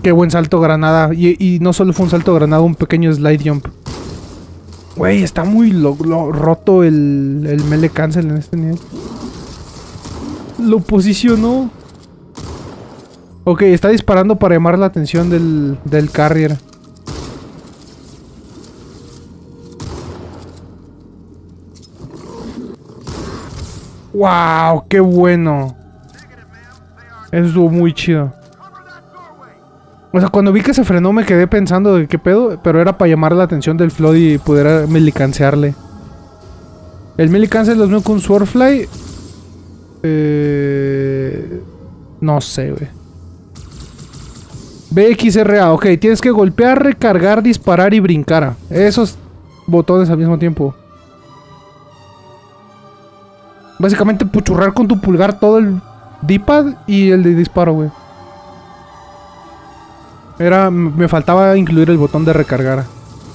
Qué buen salto granada. Y, y no solo fue un salto granada, un pequeño slide jump. Güey, está muy lo, lo, roto el, el melee cancel en este nivel. Lo posicionó. Ok, está disparando para llamar la atención del, del carrier. ¡Wow! ¡Qué bueno! Eso estuvo muy chido. O sea, cuando vi que se frenó me quedé pensando de qué pedo, pero era para llamar la atención del Flood y poder melicancearle. El melicancel los veo con Swordfly. Eh... No sé, güey. B X R A, ok, tienes que golpear, recargar, disparar y brincar. Esos botones al mismo tiempo. Básicamente puchurrar con tu pulgar todo el D-pad y el de disparo, güey. Era... Me faltaba incluir el botón de recargar.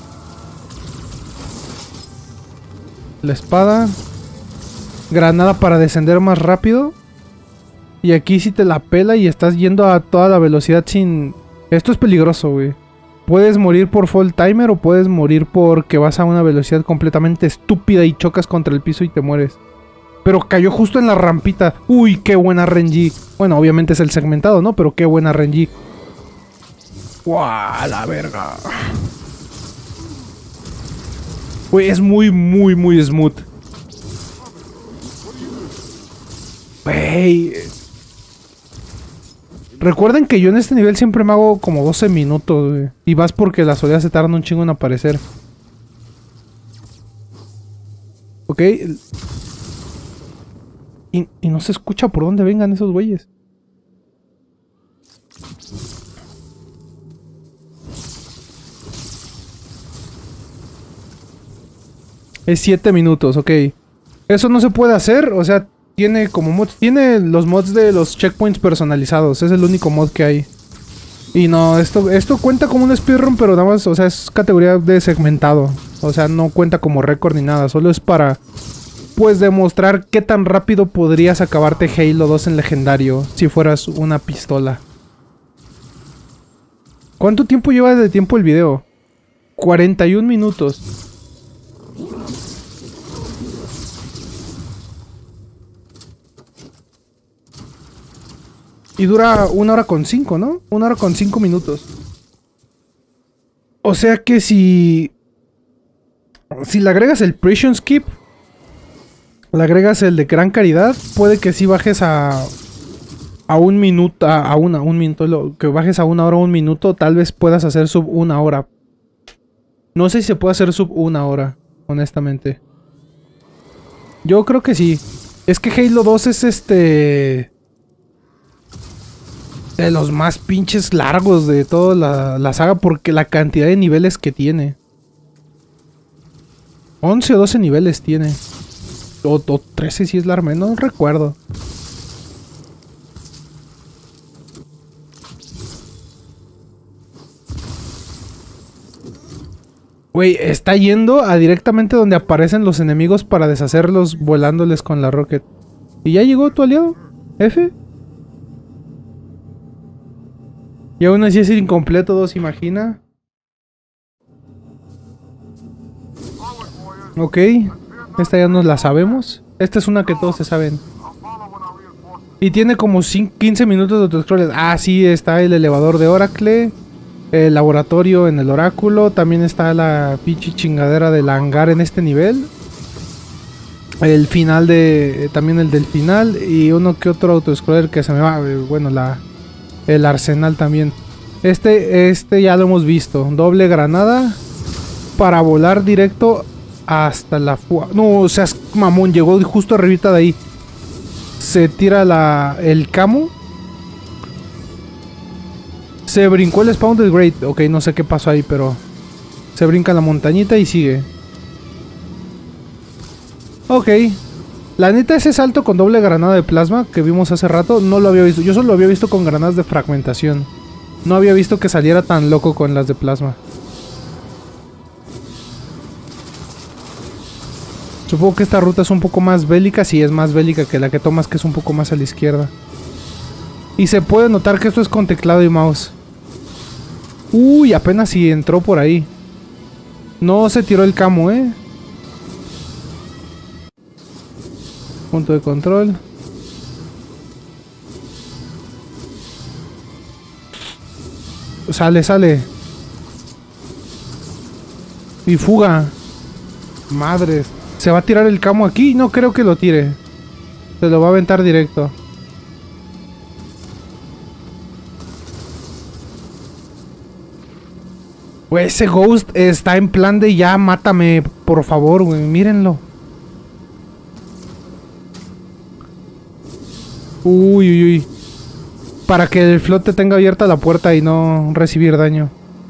La espada. Granada para descender más rápido. Y aquí sí te la pela y estás yendo a toda la velocidad sin... Esto es peligroso, güey. Puedes morir por fall timer o puedes morir porque vas a una velocidad completamente estúpida y chocas contra el piso y te mueres. Pero cayó justo en la rampita. Uy, qué buena R N G. Bueno, obviamente es el segmentado, ¿no? Pero qué buena R N G. ¡Guau! La verga. Güey, es muy, muy, muy smooth. Güey. Recuerden que yo en este nivel siempre me hago como doce minutos, güey. Y vas porque las oleadas se tardan un chingo en aparecer. Ok. Y, y no se escucha por dónde vengan esos güeyes. Es siete minutos, ok. Eso no se puede hacer, o sea... Tiene como mods, tiene los mods de los checkpoints personalizados, es el único mod que hay. Y no, esto, esto cuenta como un speedrun, pero nada más, o sea, es categoría de segmentado. O sea, no cuenta como récord ni nada, solo es para, pues, demostrar qué tan rápido podrías acabarte Halo dos en legendario si fueras una pistola. ¿Cuánto tiempo lleva de tiempo el video? cuarenta y un minutos. Y dura una hora con cinco, ¿no? Una hora con cinco minutos. O sea que si... Si le agregas el Prison Skip, le agregas el de gran caridad, puede que si bajes a... A un minuto, a, a una, un minuto, lo, que bajes a una hora o un minuto, tal vez puedas hacer sub una hora. No sé si se puede hacer sub una hora, honestamente. Yo creo que sí. Es que Halo dos es este... de los más pinches largos de toda la, la saga porque la cantidad de niveles que tiene. once o doce niveles tiene. O, o trece si es la arma, no recuerdo. Güey, está yendo a directamente donde aparecen los enemigos para deshacerlos volándoles con la rocket. ¿Y ya llegó tu aliado? ¿F? Y aún así es incompleto, dos, imagina. Ok. Esta ya nos la sabemos. Esta es una que todos se saben. Y tiene como quince minutos de autoscroll. Ah, sí, está el elevador de Oracle. El laboratorio en el oráculo. También está la pinche chingadera del hangar en este nivel. El final de... También el del final. Y uno que otro autoscroller que se me va... Bueno, la... El arsenal también. Este, este ya lo hemos visto. Doble granada. Para volar directo hasta la fuga. No, o sea, mamón. Llegó justo arribita de ahí. Se tira la, el camo. Se brincó el spawn del Great. Ok, no sé qué pasó ahí, pero... Se brinca la montañita y sigue. Ok. La neta, ese salto con doble granada de plasma que vimos hace rato, no lo había visto. Yo solo lo había visto con granadas de fragmentación. No había visto que saliera tan loco con las de plasma. Supongo que esta ruta es un poco más bélica. Sí, es más bélica que la que tomas, que es un poco más a la izquierda. Y se puede notar que esto es con teclado y mouse. Uy, apenas si entró por ahí. No se tiró el camo, eh. Punto de control. Sale, sale. Y fuga. Madres. ¿Se va a tirar el camo aquí? No creo que lo tire. Se lo va a aventar directo. Güey, ese Ghost está en plan de ya, mátame, por favor, güey. Mírenlo. Uy, uy, uy. Para que el flote tenga abierta la puerta y no recibir daño.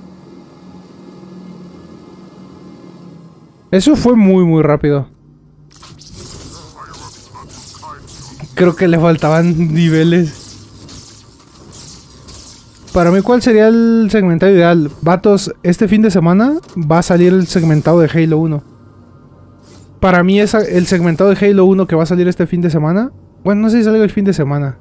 Eso fue muy, muy rápido. Creo que le faltaban niveles. Para mí, ¿cuál sería el segmentado ideal? Vatos, este fin de semana va a salir el segmentado de Halo uno. Para mí, es el segmentado de Halo uno que va a salir este fin de semana. Bueno, no sé si sale el fin de semana.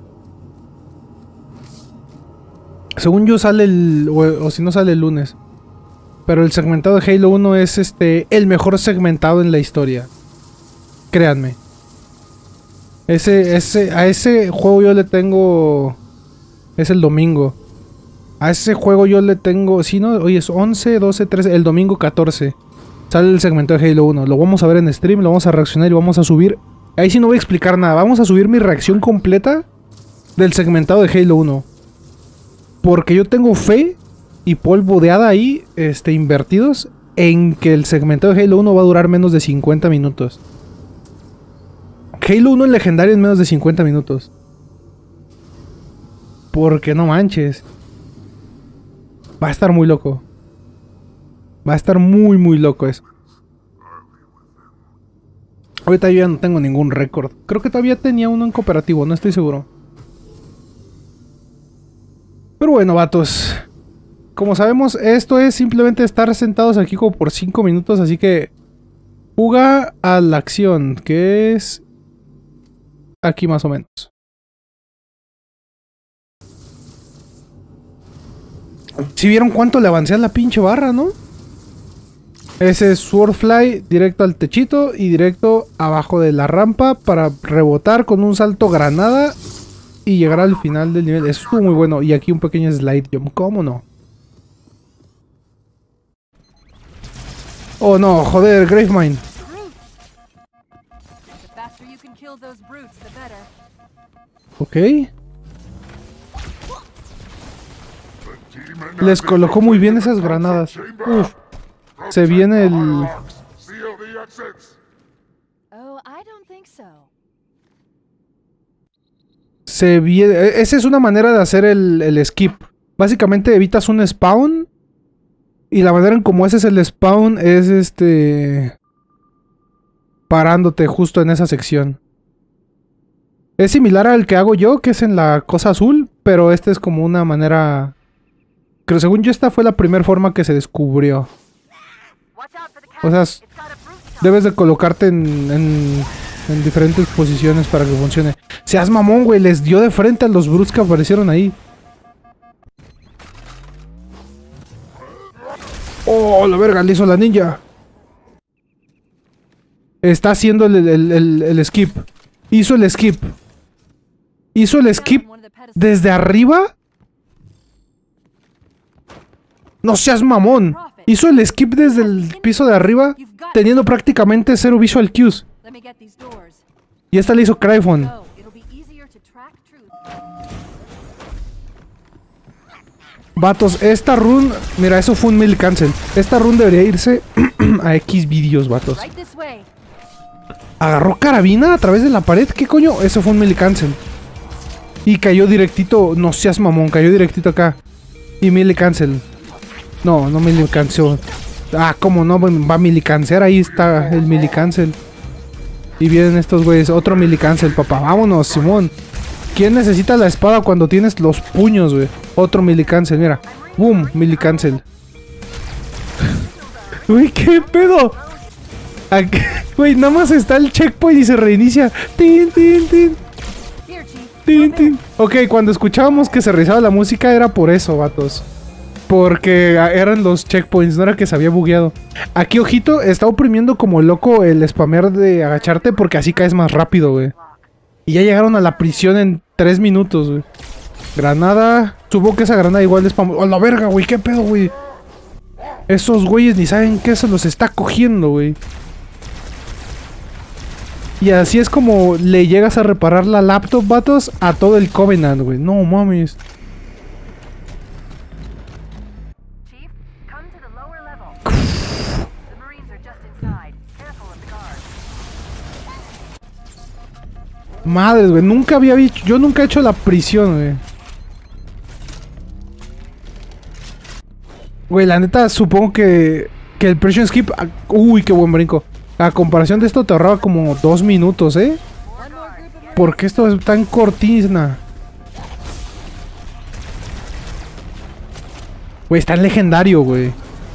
Según yo sale el... O, o si no sale el lunes. Pero el segmentado de Halo uno es este el mejor segmentado en la historia. Créanme. Ese, ese, a ese juego yo le tengo... Es el domingo. A ese juego yo le tengo... Si no, hoy es once, doce, trece... El domingo catorce. Sale el segmento de Halo uno. Lo vamos a ver en stream, lo vamos a reaccionar y vamos a subir... Ahí sí no voy a explicar nada. Vamos a subir mi reacción completa del segmentado de Halo uno. Porque yo tengo fe y polvo de hada ahí, este, invertidos, en que el segmentado de Halo uno va a durar menos de cincuenta minutos. Halo uno en legendario en menos de cincuenta minutos. Porque no manches. Va a estar muy loco. Va a estar muy, muy loco eso. Ahorita yo ya no tengo ningún récord. Creo que todavía tenía uno en cooperativo, no estoy seguro. Pero bueno, vatos. Como sabemos, esto es simplemente estar sentados aquí como por cinco minutos, así que... Fuga a la acción, que es... Aquí más o menos. Si vieron cuánto le avancé a la pinche barra, ¿no? Ese es Swordfly directo al techito y directo abajo de la rampa para rebotar con un salto granada y llegar al final del nivel. Eso estuvo muy bueno. Y aquí un pequeño slide jump. ¿Cómo no? Oh no, joder, Gravemind. Ok. Les colocó muy bien esas granadas. Uf. Se viene el... Se viene... Esa es una manera de hacer el, el skip. Básicamente evitas un spawn. Y la manera en cómo haces el spawn es este... parándote justo en esa sección. Es similar al que hago yo, que es en la cosa azul. Pero este es como una manera... Creo, según yo, esta fue la primera forma que se descubrió. O sea, debes de colocarte en, en, en diferentes posiciones para que funcione. Seas mamón, güey. Les dio de frente a los brutes que aparecieron ahí. Oh, la verga, le hizo la ninja. Está haciendo el, el, el, el skip. Hizo el skip. Hizo el skip desde arriba. No seas mamón. Hizo el skip desde el piso de arriba, teniendo prácticamente cero visual cues. Y esta le hizo Cryphon. Vatos, esta run... Mira, eso fue un melee cancel. Esta run debería irse a X vídeos, vatos. Agarró carabina a través de la pared. ¿Qué coño? Eso fue un melee cancel. Y cayó directito... No seas mamón, cayó directito acá. Y melee cancel. No, no melee cancel. Ah, ¿cómo no? Va a melee cancel. Ahí está el melee cancel. Y vienen estos güeyes. Otro melee cancel, papá. Vámonos, Simón. ¿Quién necesita la espada cuando tienes los puños, güey? Otro melee cancel, mira. Boom, melee cancel. Uy, ¿qué pedo? Güey, nada más está el checkpoint y se reinicia. Tin, tin, tin. Tin, tin. Ok, cuando escuchábamos que se realizaba la música era por eso, vatos. Porque eran los checkpoints, no era que se había bugueado. Aquí, ojito, está oprimiendo como loco el spamear de agacharte porque así caes más rápido, güey. Y ya llegaron a la prisión en tres minutos, güey. Granada. Supongo que esa granada igual de spam. ¡A la verga, güey! ¿Qué pedo, güey? Esos güeyes ni saben qué se los está cogiendo, güey. Y así es como le llegas a reparar la laptop, vatos, a todo el Covenant, güey. No mames. Madres, güey. Nunca había visto... Yo nunca he hecho la prisión, güey. Güey, la neta, supongo que... Que el Prison Skip... Uy, qué buen brinco. A comparación de esto te ahorraba como dos minutos, ¿eh? Porque esto es tan cortina. Güey, está en legendario, güey.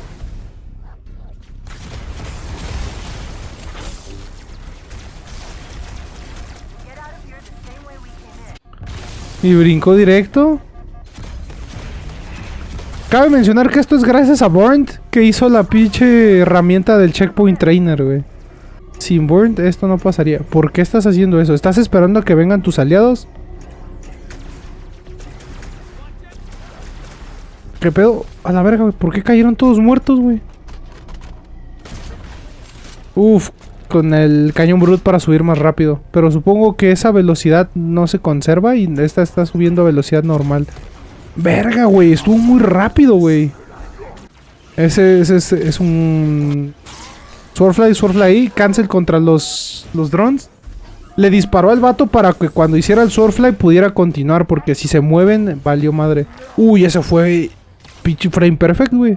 Y brincó directo. Cabe mencionar que esto es gracias a Burnt, que hizo la pinche herramienta del Checkpoint Trainer, güey. Sin Burnt esto no pasaría. ¿Por qué estás haciendo eso? ¿Estás esperando a que vengan tus aliados? ¿Qué pedo? A la verga, güey. ¿Por qué cayeron todos muertos, güey? Uf, con el cañón brut para subir más rápido. Pero supongo que esa velocidad no se conserva y esta está subiendo a velocidad normal. Verga, güey. Estuvo muy rápido, güey. Ese, ese, ese es un... Swordfly, Swordfly, cancel contra los, los drones. Le disparó al vato para que cuando hiciera el Swordfly pudiera continuar. Porque si se mueven, valió madre. Uy, ese fue... Pinche frame perfect, güey.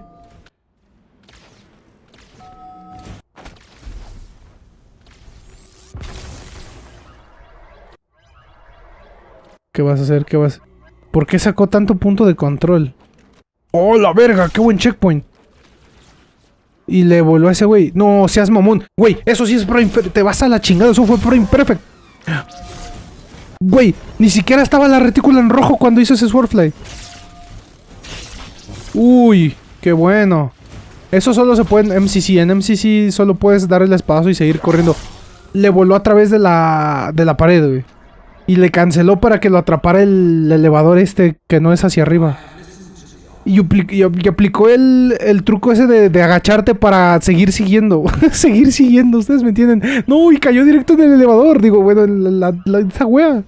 ¿Qué vas a hacer? ¿Qué vas a hacer? ¿Por qué sacó tanto punto de control? ¡Oh, la verga! ¡Qué buen checkpoint! Y le voló a ese güey. No, seas mamón. Güey, eso sí es frame perfect. Te vas a la chingada. Eso fue frame perfect. Güey, ni siquiera estaba la retícula en rojo cuando hizo ese Swordfly. Uy, qué bueno. Eso solo se puede en M C C. En M C C solo puedes dar el espadazo y seguir corriendo. Le voló a través de la, de la pared, güey. Y le canceló para que lo atrapara el elevador este que no es hacia arriba. Y, y, y aplicó el, el truco ese de, de agacharte para seguir siguiendo. Seguir siguiendo, ¿ustedes me entienden? No, y cayó directo en el elevador. Digo, bueno, la, la, la, esa wea.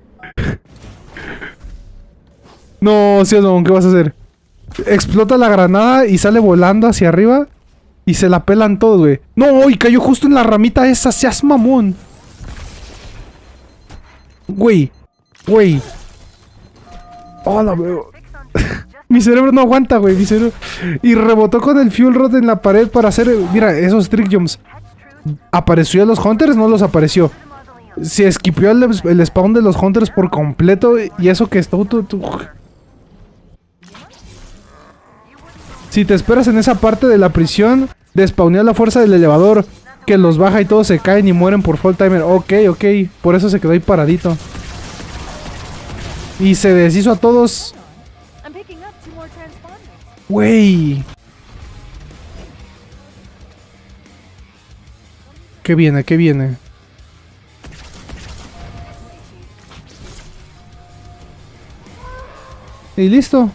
No, sí, no, ¿qué vas a hacer? Explota la granada y sale volando hacia arriba. Y se la pelan todos, güey. No, y cayó justo en la ramita esa. Seas mamón. Güey, güey. Oh, la veo. Mi cerebro no aguanta, güey. Mi cerebro. Y rebotó con el fuel rod en la pared para hacer. Mira, esos trick jumps. ¿Apareció a los hunters? No los apareció. Se esquipió el, el spawn de los hunters por completo. Y eso que está. Tu, tu... Si te esperas en esa parte de la prisión, despawneó la fuerza del elevador. Que los baja y todos se caen y mueren por fall timer. Ok, ok. Por eso se quedó ahí paradito. Y se deshizo a todos. Wey. ¿Qué viene? ¿Qué viene? Y listo.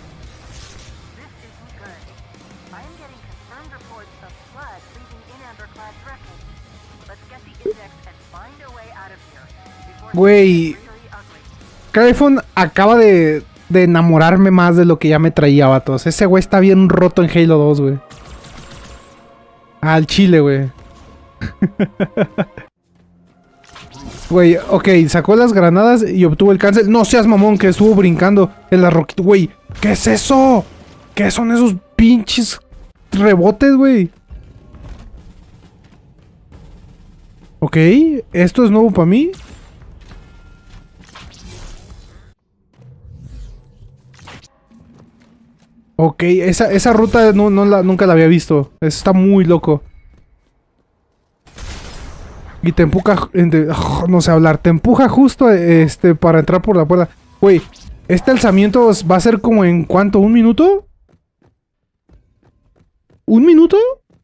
Güey, Cryphon acaba de, de enamorarme más de lo que ya me traía, vatos. Ese güey está bien roto en Halo dos, güey. Al chile, güey. Güey, ok, sacó las granadas y obtuvo el cancel. No seas mamón, que estuvo brincando en la roquita. Güey, ¿qué es eso? ¿Qué son esos pinches rebotes, güey? Ok, esto es nuevo para mí. Ok, esa, esa ruta no, no la, nunca la había visto. Eso está muy loco. Y te empuja... Oh, no sé hablar. Te empuja justo este para entrar por la puerta. Güey, ¿este alzamiento va a ser como en cuánto? ¿Un minuto? ¿Un minuto?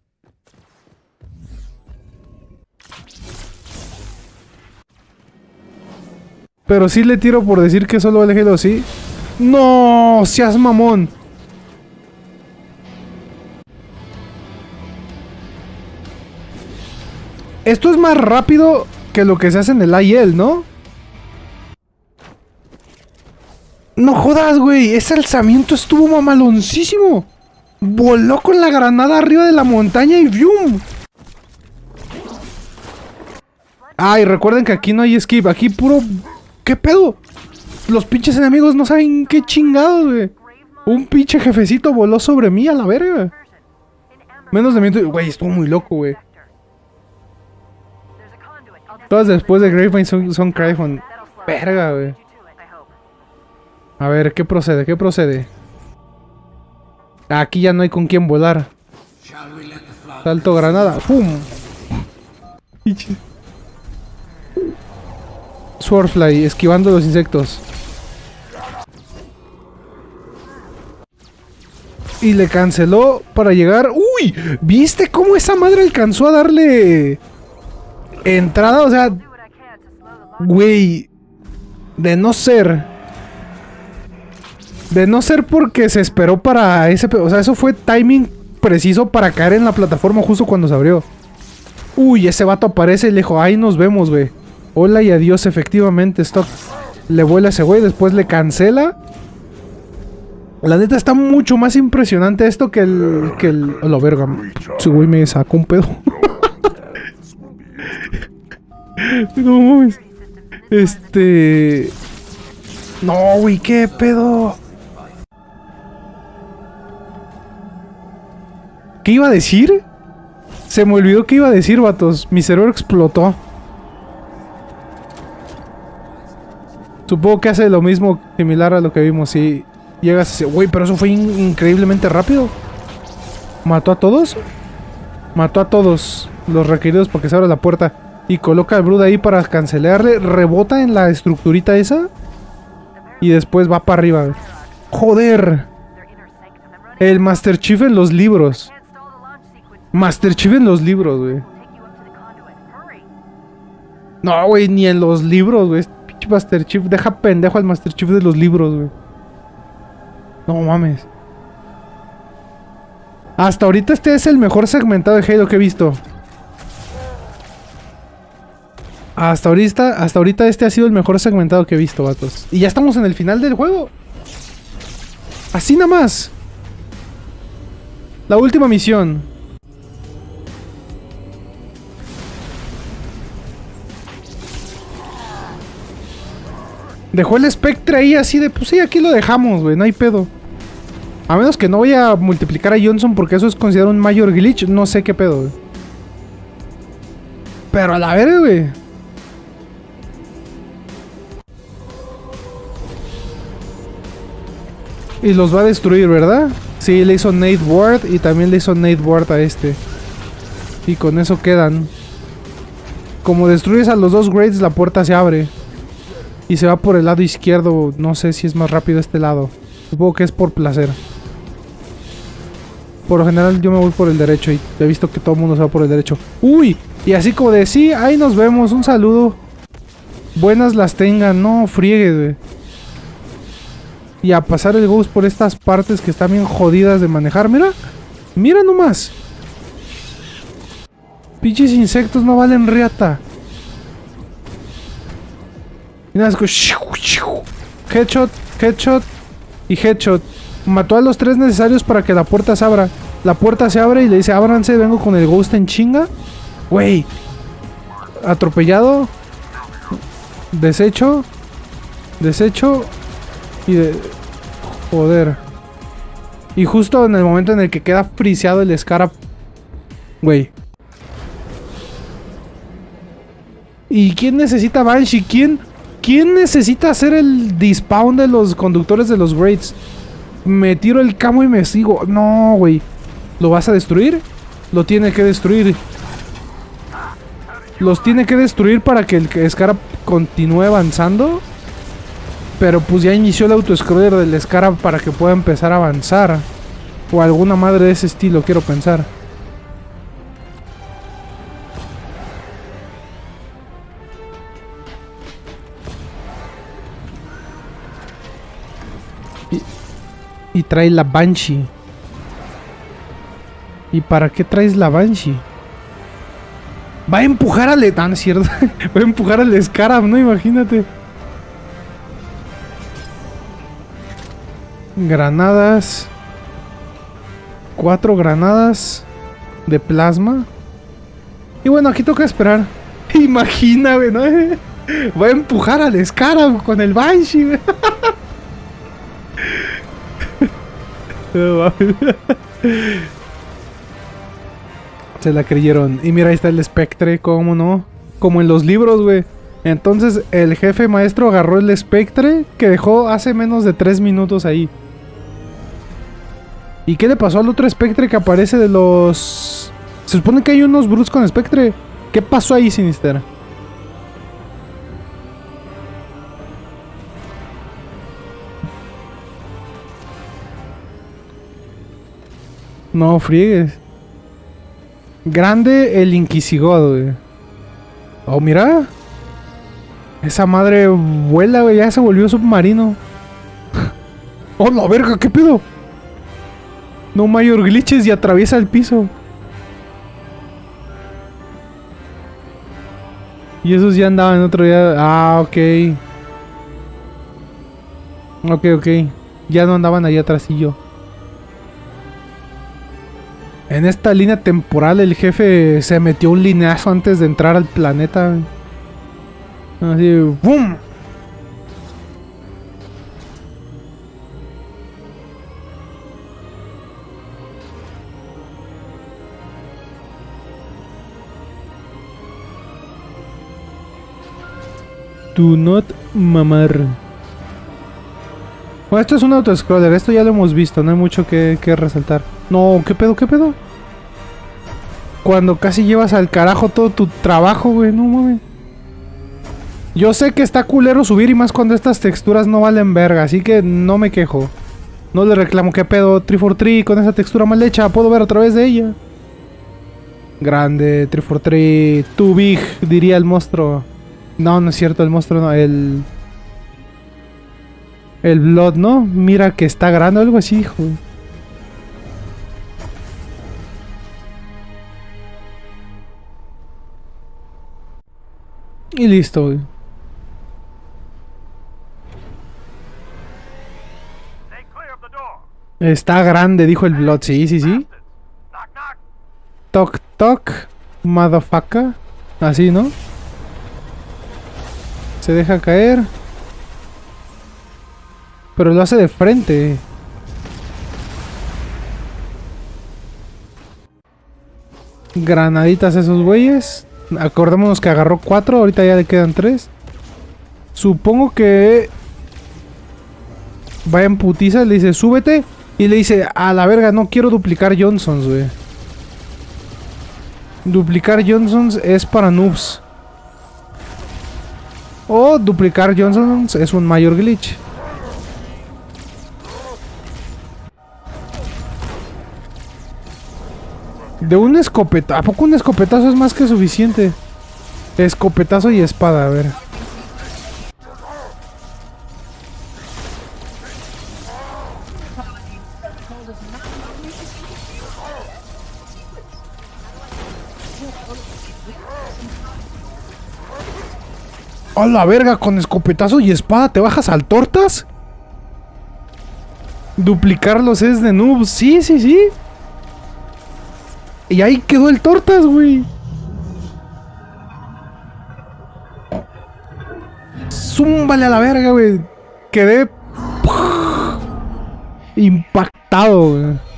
Pero sí le tiro por decir que solo el Halo, sí. ¡No! ¡Seas mamón! Esto es más rápido que lo que se hace en el I L, ¿no? No jodas, güey. Ese alzamiento estuvo mamaloncísimo. Voló con la granada arriba de la montaña y ¡vium! Ah, y recuerden que aquí no hay skip. Aquí puro... ¿Qué pedo? Los pinches enemigos no saben qué chingados, güey. Un pinche jefecito voló sobre mí a la verga. Menos de minuto... Güey, estuvo muy loco, güey. Todas después de Gravevine son, son Cryphon. Verga, güey. A ver, ¿qué procede? ¿Qué procede? Aquí ya no hay con quién volar. Salto granada. ¡Pum! Swordfly, esquivando los insectos. Y le canceló para llegar... ¡Uy! ¿Viste cómo esa madre alcanzó a darle... entrada? O sea... Güey... De no ser... De no ser porque se esperó para ese... O sea, eso fue timing preciso para caer en la plataforma justo cuando se abrió. Uy, ese vato aparece y le dijo... Ahí nos vemos, güey. Hola y adiós, efectivamente. Stop. Le vuela a ese güey, después le cancela. La neta está mucho más impresionante esto que el... Que el... A la verga. Ese güey me sacó un pedo. No mames. Este... No, güey, qué pedo. ¿Qué iba a decir? Se me olvidó qué iba a decir, vatos. Mi cerebro explotó. Supongo que hace lo mismo, similar a lo que vimos. Si llegas a ese... Güey, pero eso fue in increíblemente rápido. ¿Mató a todos? Mató a todos los requeridos para que se abra la puerta. Y coloca al Brood ahí para cancelarle. Rebota en la estructurita esa. Y después va para arriba. ¡Joder! El Master Chief en los libros. Master Chief en los libros, güey. No, güey, ni en los libros, güey. Pinche Master Chief. Deja pendejo al Master Chief de los libros, güey. No mames. Hasta ahorita este es el mejor segmentado de Halo que he visto. Hasta ahorita, hasta ahorita este ha sido el mejor segmentado que he visto, vatos. Y ya estamos en el final del juego. Así nada más. La última misión. Dejó el Spectre ahí así de... Pues sí, aquí lo dejamos, güey. No hay pedo. A menos que no voy a multiplicar a Johnson porque eso es considerado un mayor glitch. No sé qué pedo, güey. Pero a la verga, güey. Y los va a destruir, ¿verdad? Sí, le hizo Nate Ward y también le hizo Nate Ward a este. Y con eso quedan. Como destruyes a los dos Grades, la puerta se abre. Y se va por el lado izquierdo. No sé si es más rápido este lado. Supongo que es por placer. Por lo general yo me voy por el derecho. Y he visto que todo el mundo se va por el derecho. ¡Uy! Y así como de sí, ahí nos vemos. Un saludo. Buenas las tengan. No friegues, güey. Y a pasar el Ghost por estas partes que están bien jodidas de manejar. Mira. Mira nomás. Pinches insectos no valen riata. Mira, es que... Headshot, headshot y headshot. Mató a los tres necesarios para que la puerta se abra. La puerta se abre y le dice, ábranse, vengo con el Ghost en chinga. Güey. Atropellado. Desecho. Desecho. Y de... Joder. Y justo en el momento en el que queda friseado el Scarab. Güey. ¿Y quién necesita Banshee? ¿Quién? ¿Quién necesita hacer el despawn de los conductores de los Grades? Me tiro el camo y me sigo. No, güey. ¿Lo vas a destruir? Lo tiene que destruir. Los tiene que destruir para que el Scarab continúe avanzando. Pero pues ya inició el autoscroller del Scarab para que pueda empezar a avanzar. O alguna madre de ese estilo, quiero pensar. Y, y trae la Banshee. ¿Y para qué traes la Banshee? Va a empujar al... Ah, no es cierto. Va a empujar al Scarab, ¿no? Imagínate. Granadas. Cuatro granadas de plasma. Y bueno, aquí toca esperar. Imagina, güey, ¿no? Va a empujar al Scarab con el Banshee, güey. Se la creyeron. Y mira, ahí está el Spectre, ¿cómo no? Como en los libros, güey. Entonces el jefe maestro agarró el Spectre que dejó hace menos de tres minutos ahí. ¿Y qué le pasó al otro Spectre que aparece de los... Se supone que hay unos Brutes con Spectre. ¿Qué pasó ahí, Sinister? No friegues. Grande el Inquisigod, güey. Oh, mira. Esa madre vuela, güey. Ya se volvió submarino. Oh, la verga, ¿qué pedo? No mayor glitches y atraviesa el piso. Y esos ya andaban otro día. Ah, ok. Ok, ok. Ya no andaban ahí atrás y yo. En esta línea temporal el jefe se metió un lineazo antes de entrar al planeta. Así, ¡boom! Do not mamar. Bueno, esto es un autoscroller, esto ya lo hemos visto, no hay mucho que, que resaltar. No, ¿qué pedo, qué pedo? Cuando casi llevas al carajo todo tu trabajo, güey, no mames. Yo sé que está culero subir y más cuando estas texturas no valen verga, así que no me quejo. No le reclamo, ¿qué pedo? tres cuatro tres con esa textura mal hecha, puedo ver a través de ella. Grande, tres cuatro tres, too big, diría el monstruo. No, no es cierto, el monstruo no, el... El Blood, ¿no? Mira que está grande o algo así, hijo. Y listo, güey. Está grande, dijo el Blood. Sí, sí, sí. Toc, toc. Motherfucker. Así, ¿no? Se deja caer. Pero lo hace de frente. Granaditas esos güeyes. Acordémonos que agarró cuatro. Ahorita ya le quedan tres. Supongo que... va en putiza. Le dice, súbete. Y le dice, a la verga, no quiero duplicar Johnsons, güey. Duplicar Johnsons es para noobs. O duplicar Johnsons es un mayor glitch. De un escopetazo. ¿A poco un escopetazo es más que suficiente? Escopetazo y espada, a ver. ¡A la verga! Con escopetazo y espada te bajas al tortas. Duplicarlos es de noob. Sí, sí, sí. Y ahí quedó el tortas, güey. Zúmbale a la verga, güey. Quedé impactado, güey.